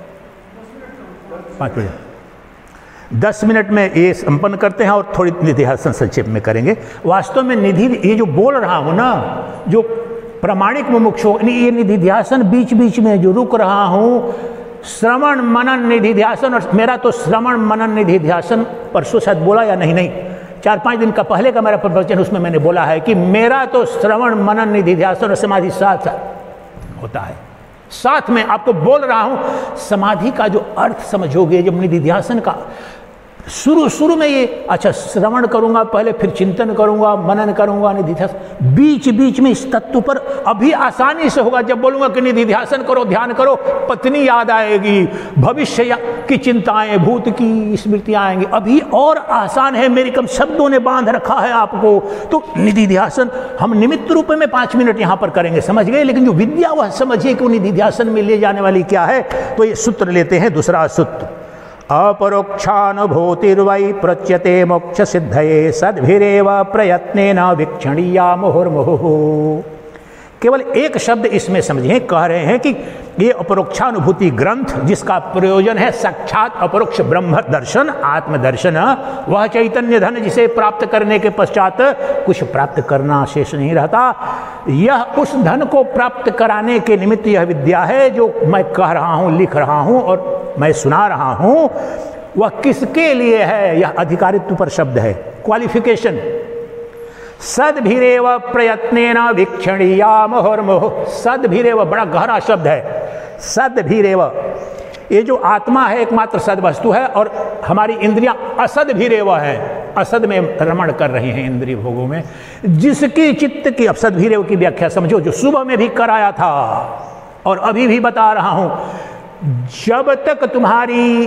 पाँच मिनट दस मिनट में ये संपन्न करते हैं और थोड़ी निधि ध्यासन संक्षेप में करेंगे। वास्तव में निधि, ये जो बोल रहा हूँ ना, जो प्रामाणिक मुमुक्षु, ये निधि ध्यासन बीच बीच में जो रुक रहा हूँ, श्रवण मनन निधि ध्यासन, और मेरा तो श्रवण मनन निधि ध्यासन परसों शायद बोला या नहीं नहीं चार पांच दिन का पहले का मेरा प्रवचन, उसमें मैंने बोला है कि मेरा तो श्रवण मनन निधि ध्यासन और समाधि साथ साथ होता है। साथ में आपको बोल रहा हूं, समाधि का जो अर्थ समझोगे, जब निधि ध्यासन का शुरू शुरू में ये अच्छा श्रवण करूंगा पहले, फिर चिंतन करूंगा, मनन करूंगा, निधि ध्यासन, बीच बीच में इस तत्व पर अभी आसानी से होगा। जब बोलूंगा कि निधि ध्यासन करो, ध्यान करो, पत्नी याद आएगी, भविष्य की चिंताएं, भूत की स्मृतियां आएंगी। अभी और आसान है, मेरी कम शब्दों ने बांध रखा है आपको। तो निधि ध्यासन हम निमित्त रूप में पांच मिनट यहां पर करेंगे, समझ गए। लेकिन जो विद्या वह समझिए कि निधि ध्यासन में ले जाने वाली क्या है। तो ये सूत्र लेते हैं, दूसरा सूत्र, अपरोक्षानुभूतिर्वै प्रच्यते मोक्ष सिद्धये सद्भिरेव प्रयत्नेन वीक्षणीया मुहुर्मुहुः। केवल एक शब्द इसमें समझिए, कह रहे हैं कि ये अपरोक्षानुभूति ग्रंथ जिसका प्रयोजन है साक्षात अपरोक्ष ब्रह्म दर्शन, आत्मदर्शन, वह चैतन्य धन जिसे प्राप्त करने के पश्चात कुछ प्राप्त करना शेष नहीं रहता, यह उस धन को प्राप्त कराने के निमित्त यह विद्या है जो मैं कह रहा हूँ, लिख रहा हूँ और मैं सुना रहा हूँ। वह किसके लिए है? यह अधिकारित्व पर शब्द है, क्वालिफिकेशन। सद्भिरेव प्रयत्नेन वीक्षणीया मुहुर्मुहुः। सद्भिरेव बड़ा गहरा शब्द है। सद्भिरेव, ये जो आत्मा है एकमात्र सद वस्तु है, और हमारी इंद्रियां असद भीरेव है, असद में रमण कर रही हैं इंद्रिय भोगों में। जिसकी चित्त की, अब सद भीरेव की व्याख्या समझो, जो सुबह में भी कराया था और अभी भी बता रहा हूं, जब तक तुम्हारी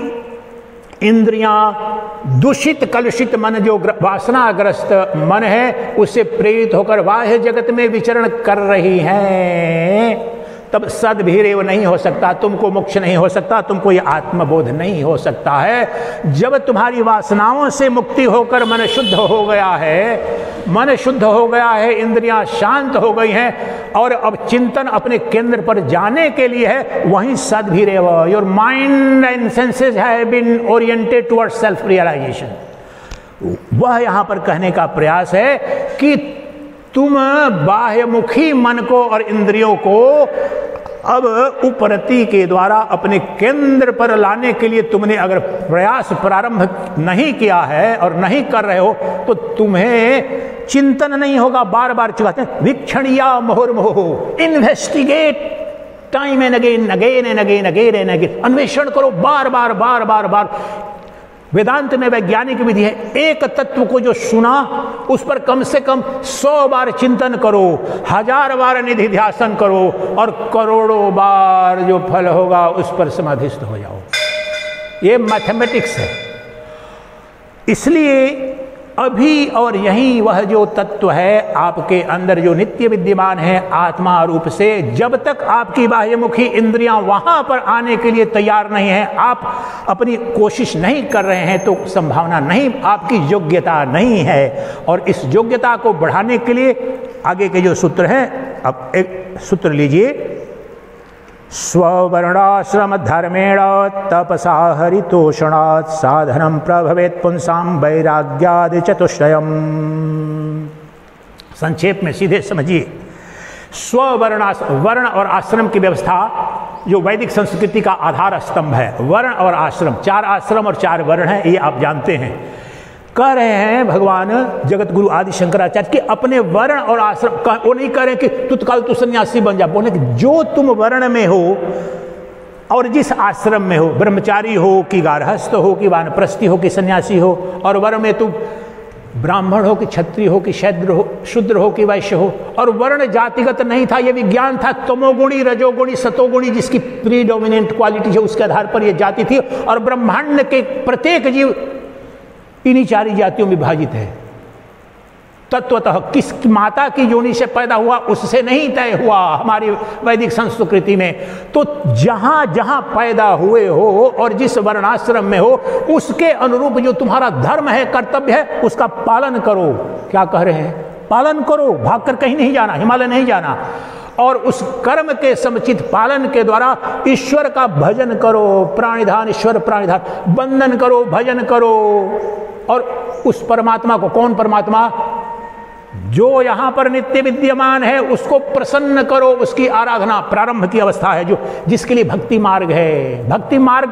इंद्रियां दूषित कलुषित मन, जो वासनाग्रस्त मन है, उससे प्रेरित होकर बाह्य जगत में विचरण कर रही हैं, तब सद्भिरेव नहीं हो सकता, तुमको मोक्ष नहीं हो सकता, तुमको ये आत्मबोध नहीं हो सकता है। जब तुम्हारी वासनाओं से मुक्ति होकर मन शुद्ध हो गया है, मन शुद्ध हो गया है, इंद्रियां शांत हो गई हैं, और अब चिंतन अपने केंद्र पर जाने के लिए है, वहीं सद्भिरेव, your mind and senses have been oriented towards self realisation. वह यहां पर कहने का प्रयास है कि तुम बाह्यमुखी मन को और इंद्रियों को अब उपरति के द्वारा अपने केंद्र पर लाने के लिए तुमने अगर प्रयास प्रारंभ नहीं किया है और नहीं कर रहे हो, तो तुम्हें चिंतन नहीं होगा। बार बार चुकाते हैं, वीक्षणीया मुहुर्मुहुः, investigate time and again, again and again, again and again, अन्वेषण करो बार बार बार बार बार। वेदांत में वैज्ञानिक विधि है, एक तत्व को जो सुना उस पर कम से कम सौ बार चिंतन करो, हजार बार निधि ध्यासन करो और करोड़ों बार जो फल होगा उस पर समाधिस्थ हो जाओ। ये मैथमेटिक्स है। इसलिए अभी और यहीं वह जो तत्व है आपके अंदर जो नित्य विद्यमान है आत्मा रूप से, जब तक आपकी बाह्यमुखी इंद्रियां वहां पर आने के लिए तैयार नहीं है, आप अपनी कोशिश नहीं कर रहे हैं, तो संभावना नहीं, आपकी योग्यता नहीं है। और इस योग्यता को बढ़ाने के लिए आगे के जो सूत्र हैं, अब एक सूत्र लीजिए, स्ववर्णाश्रम धर्मेण तपसा हरितोषणात् साधनम प्रभवेत् पुंसाम वैराग्यादि चतुष्टयम्। संक्षेप में सीधे समझिए, स्ववर्णाश्रम, वर्ण और आश्रम की व्यवस्था जो वैदिक संस्कृति का आधार स्तंभ है। वर्ण और आश्रम, चार आश्रम और चार वर्ण हैं, ये आप जानते हैं। कह रहे हैं भगवान जगत गुरु आदि शंकराचार्य कि अपने वर्ण और आश्रम, वो नहीं कह रहे कि तुत्काल तू सन्यासी बन जा, बोले कि जो तुम वर्ण में हो और जिस आश्रम में हो, ब्रह्मचारी हो कि गारहस्थ हो कि वानप्रस्थी हो कि सन्यासी हो, और वर्ण में तुम ब्राह्मण हो कि क्षत्रिय हो कि शूद्र हो शूद्र हो कि वैश्य हो, और वर्ण जातिगत नहीं था, ये विज्ञान था, तमोगुणी रजोगुणी सतोगुणी जिसकी प्रीडोमिनेंट क्वालिटी है उसके आधार पर यह जाति थी। और ब्रह्मांड के प्रत्येक जीव इन्हीं चारी जातियों में विभाजित है। तत्वतः किस माता की योनि से पैदा हुआ उससे नहीं तय हुआ हमारी वैदिक संस्कृति में। तो जहां जहां पैदा हुए हो और जिस वर्णाश्रम में हो उसके अनुरूप जो तुम्हारा धर्म है, कर्तव्य है, उसका पालन करो। क्या कह रहे हैं? पालन करो, भागकर कहीं नहीं जाना, हिमालय नहीं जाना। और उस कर्म के समुचित पालन के द्वारा ईश्वर का भजन करो, प्राणिधान ईश्वर प्राणिधान, वंदन करो, भजन करो। और उस परमात्मा को, कौन परमात्मा? जो यहां पर नित्य विद्यमान है उसको प्रसन्न करो, उसकी आराधना प्रारंभ की अवस्था है, जो जिसके लिए भक्ति मार्ग है। भक्ति मार्ग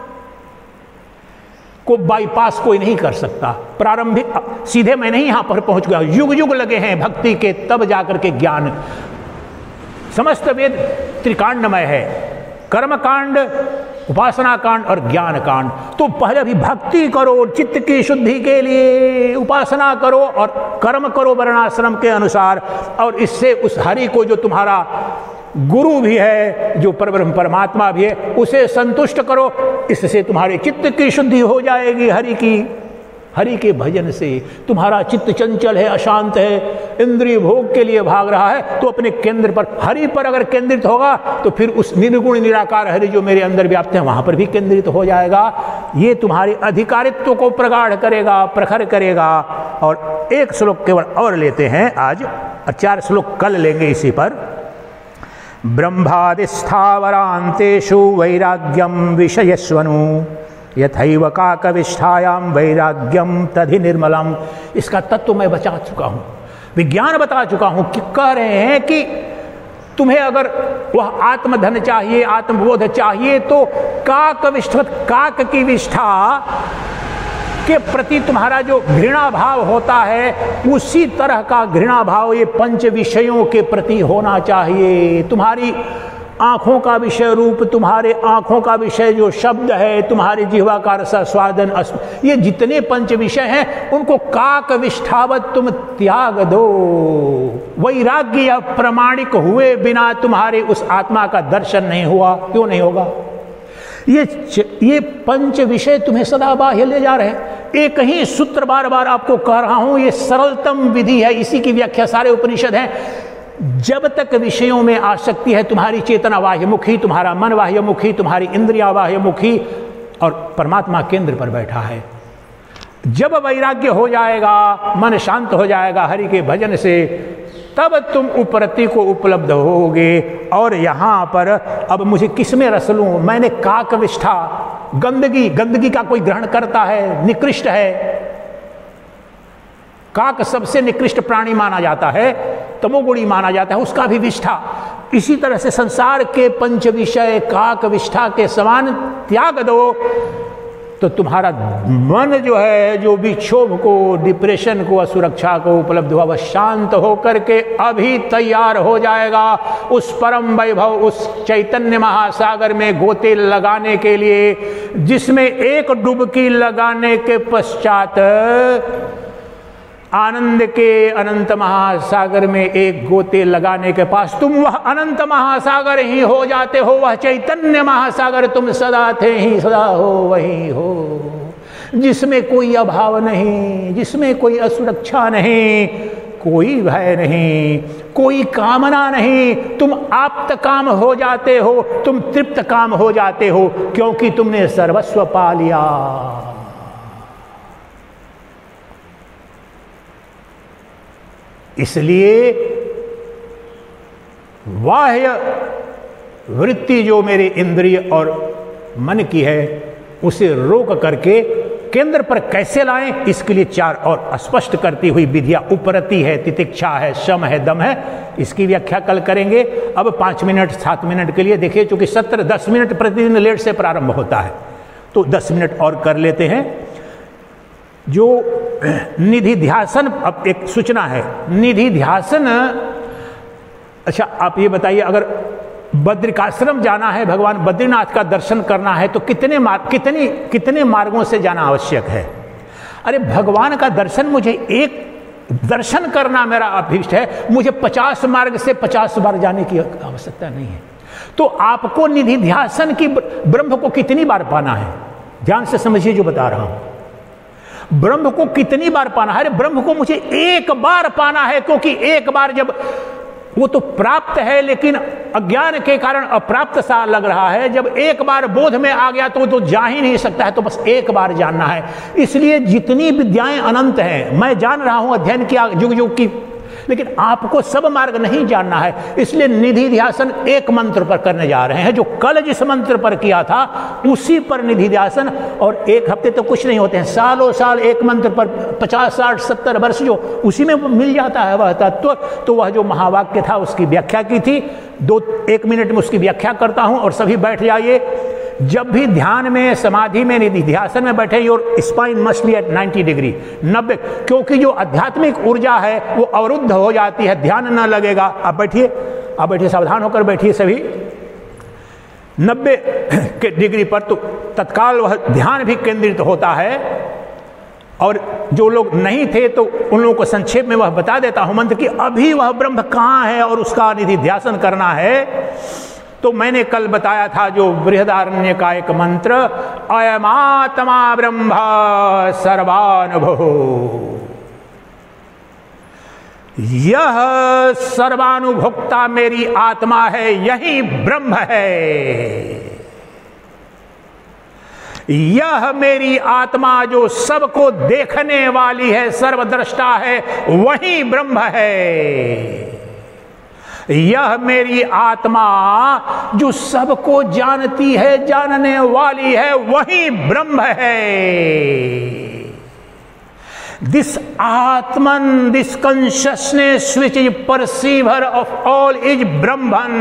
को बाईपास कोई नहीं कर सकता। प्रारंभिक सीधे मैं नहीं यहां पर पहुंच गया, युग युग लगे हैं भक्ति के, तब जाकर के ज्ञान। समस्त वेद त्रिकांडमय है, कर्म कांड, उपासना कांड और ज्ञान कांड। तो पहले भी भक्ति करो चित्त की शुद्धि के लिए, उपासना करो और कर्म करो वर्णाश्रम के अनुसार, और इससे उस हरि को जो तुम्हारा गुरु भी है, जो परब्रह्म परमात्मा भी है, उसे संतुष्ट करो। इससे तुम्हारे चित्त की शुद्धि हो जाएगी। हरि की हरि के भजन से तुम्हारा चित्त चंचल है, अशांत है, इंद्रिय भोग के लिए भाग रहा है, तो अपने केंद्र पर, हरि पर अगर केंद्रित होगा तो फिर उस निर्गुण निराकार हरि जो मेरे अंदर व्याप्त है वहां पर भी केंद्रित हो जाएगा। ये तुम्हारे अधिकारित्व को प्रगाढ़ करेगा, प्रखर करेगा। और एक श्लोक केवल और लेते हैं आज, और चार श्लोक कल लेंगे इसी पर। ब्रह्मादिस्थावरांतेषु वैराग्यम विषयस्वनु यथैव काकविष्ठायाम वैराग्यम तद्धि निर्मलम। इसका तत्व मैं बता चुका हूं, विज्ञान बता चुका हूं कि कह रहे हैं कि तुम्हें अगर वह आत्मधन चाहिए, आत्मबोध चाहिए, तो काकविष्ठ, काक की विष्ठा के प्रति तुम्हारा जो घृणा भाव होता है उसी तरह का घृणा भाव ये पंच विषयों के प्रति होना चाहिए। तुम्हारी आंखों का विषय रूप, तुम्हारे आंखों का विषय जो शब्द है, तुम्हारी जिह्वा का रस स्वादन, ये जितने पंच विषय हैं उनको काक विष्ठावत तुम त्याग दो। वैराग्य प्रमाणिक हुए बिना तुम्हारे उस आत्मा का दर्शन नहीं हुआ। क्यों नहीं होगा? ये ये पंच विषय तुम्हें सदा बाह्य ले जा रहे हैं। एक ही सूत्र बार बार आपको कह रहा हूं, ये सरलतम विधि है, इसी की व्याख्या सारे उपनिषद हैं। जब तक विषयों में आसक्ति है, तुम्हारी चेतना बाह्यमुखी, तुम्हारा मन बाह्यमुखी, तुम्हारी इंद्रियां बाह्यमुखी, और परमात्मा केंद्र पर बैठा है। जब वैराग्य हो जाएगा, मन शांत हो जाएगा हरि के भजन से, तब तुम उपरति को उपलब्ध होगे। और यहां पर अब मुझे किसमें रस लूं? मैंने काकविष्ठा, गंदगी, गंदगी का कोई ग्रहण करता है, निकृष्ट है। काक सबसे निकृष्ट प्राणी माना जाता है, तमोगुणी माना जाता है, उसका भी विष्ठा। इसी तरह से संसार के पंच विषय काक विष्ठा के समान त्याग दो। तो तुम्हारा मन जो है, जो भी क्षोभ को, डिप्रेशन को, असुरक्षा को उपलब्ध हुआ, वह शांत होकर के अभी तैयार हो जाएगा उस परम वैभव, उस चैतन्य महासागर में गोते लगाने के लिए, जिसमें एक डुबकी लगाने के पश्चात आनंद के अनंत महासागर में एक गोते लगाने के पास तुम वह अनंत महासागर ही हो जाते हो। वह चैतन्य महासागर तुम सदा थे ही सदा हो वही हो, जिसमें कोई अभाव नहीं, जिसमें कोई असुरक्षा नहीं, कोई भय नहीं, कोई कामना नहीं। तुम आप्त काम हो जाते हो, तुम तृप्त काम हो जाते हो, क्योंकि तुमने सर्वस्व पा लिया। इसलिए बाह्य वृत्ति जो मेरे इंद्रिय और मन की है, उसे रोक करके केंद्र पर कैसे लाएं, इसके लिए चार और स्पष्ट करती हुई विधियां उपरति है, तितिक्षा है, शम है, दम है। इसकी व्याख्या कल करेंगे। अब पाँच मिनट सात मिनट के लिए देखिए, चूंकि सत्र दस मिनट प्रतिदिन लेट से प्रारंभ होता है, तो दस मिनट और कर लेते हैं। जो निधि ध्यासन, अब एक सूचना है, निधि ध्यासन। अच्छा आप ये बताइए, अगर बद्रिकाश्रम जाना है, भगवान बद्रीनाथ का दर्शन करना है, तो कितने मार्ग कितनी कितने मार्गों से जाना आवश्यक है? अरे भगवान का दर्शन, मुझे एक दर्शन करना मेरा अभीष्ट है, मुझे पचास मार्ग से पचास बार जाने की आवश्यकता नहीं है। तो आपको निधि ध्यासन की ब्रह्म को कितनी बार पाना है? ध्यान से समझिए जो बता रहा हूं। ब्रह्म को कितनी बार पाना है? अरे ब्रह्म को मुझे एक बार पाना है, क्योंकि एक बार जब वो तो प्राप्त है, लेकिन अज्ञान के कारण अप्राप्त सा लग रहा है। जब एक बार बोध में आ गया तो तो जा ही नहीं सकता है, तो बस एक बार जानना है। इसलिए जितनी विद्याएं अनंत हैं, मैं जान रहा हूं, अध्ययन किया युग युग की, लेकिन आपको सब मार्ग नहीं जानना है। इसलिए निधि ध्यासन एक मंत्र पर करने जा रहे हैं, जो कल जिस मंत्र पर किया था उसी पर निधि ध्यासन। और एक हफ्ते तो कुछ नहीं होते हैं, सालों साल एक मंत्र पर पचास साठ सत्तर वर्ष जो उसी में मिल जाता है वह तत्व। तो वह जो महावाक्य था उसकी व्याख्या की थी, दो एक मिनट में उसकी व्याख्या करता हूं। और सभी बैठ जाइए। जब भी ध्यान में, समाधि में, निधि ध्यासन में बैठे, your spine must be at ninety degree, नब्बे, क्योंकि जो आध्यात्मिक ऊर्जा है वो अवरुद्ध हो जाती है, ध्यान न लगेगा। आप बैठिए, आप बैठिए, सावधान होकर बैठिए सभी। नब्बे के डिग्री पर तो तत्काल वह ध्यान भी केंद्रित होता है। और जो लोग नहीं थे तो उन लोगों को संक्षेप में वह बता देता हूं मंत्र कि अभी वह ब्रह्म कहां है और उसका निधि ध्यासन करना है। तो मैंने कल बताया था जो बृहदारण्य का एक मंत्र, अयमात्मा ब्रह्म सर्वानुभव, यह सर्वानुभोक्ता मेरी आत्मा है, यही ब्रह्म है। यह मेरी आत्मा जो सबको देखने वाली है, सर्वद्रष्टा है, वही ब्रह्म है। यह मेरी आत्मा जो सबको जानती है, जानने वाली है, वही ब्रह्म है। This atman, this consciousness which is perceiver of all is Brahman.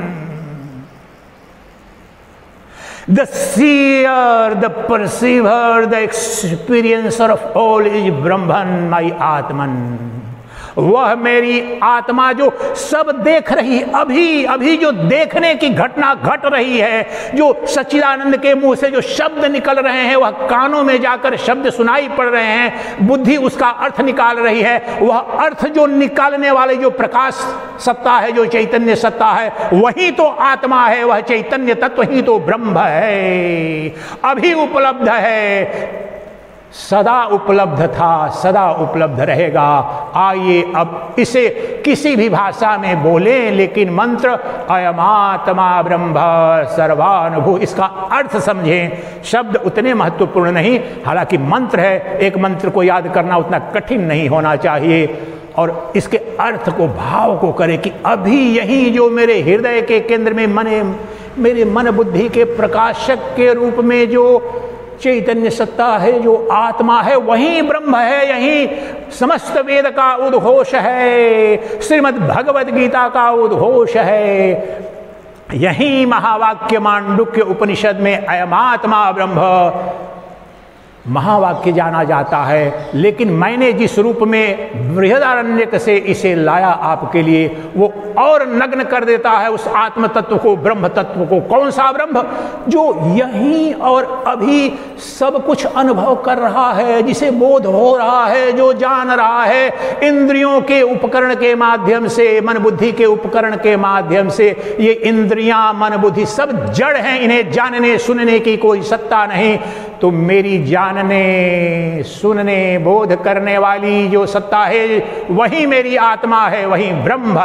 The seer, the perceiver, the experiencer of all is Brahman, my Atman. वह मेरी आत्मा जो सब देख रही, अभी अभी जो देखने की घटना घट रही है, जो सच्चिदानंद के मुंह से जो शब्द निकल रहे हैं, वह कानों में जाकर शब्द सुनाई पड़ रहे हैं, बुद्धि उसका अर्थ निकाल रही है। वह अर्थ जो निकालने वाले जो प्रकाश सत्ता है, जो चैतन्य सत्ता है, वही तो आत्मा है, वह चैतन्य तत्व ही तो ब्रह्म है। अभी उपलब्ध है, सदा उपलब्ध था, सदा उपलब्ध रहेगा। आइए अब इसे किसी भी भाषा में बोलें, लेकिन मंत्र अयमात्मा ब्रह्म सर्वानुभू, इसका अर्थ समझें। शब्द उतने महत्वपूर्ण नहीं, हालांकि मंत्र है, एक मंत्र को याद करना उतना कठिन नहीं होना चाहिए। और इसके अर्थ को, भाव को करें कि अभी यही जो मेरे हृदय के केंद्र में, मने मेरे मन बुद्धि के प्रकाशक के रूप में जो चैतन्य सत्ता है, जो आत्मा है, वही ब्रह्म है। यही समस्त वेद का उद्घोष है, श्रीमद् भगवद गीता का उद्घोष है। यही महावाक्य मांडुक्य उपनिषद में अयमात्मा ब्रह्म महावाक्य जाना जाता है, लेकिन मैंने जिस रूप में बृहदारण्यक से इसे लाया आपके लिए, वो और नग्न कर देता है उस आत्म तत्व को, ब्रह्म तत्व को। कौन सा ब्रह्म? जो यहीं और अभी सब कुछ अनुभव कर रहा है, जिसे बोध हो रहा है, जो जान रहा है इंद्रियों के उपकरण के माध्यम से, मन बुद्धि के उपकरण के माध्यम से। ये इंद्रियां, मन बुद्धि सब जड़ हैं, इन्हें जानने सुनने की कोई सत्ता नहीं। तो मेरी जानने सुनने बोध करने वाली जो सत्ता है, वही मेरी आत्मा है, वही ब्रह्म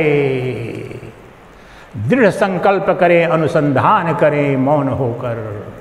है। दृढ़ संकल्प करें, अनुसंधान करें मौन होकर।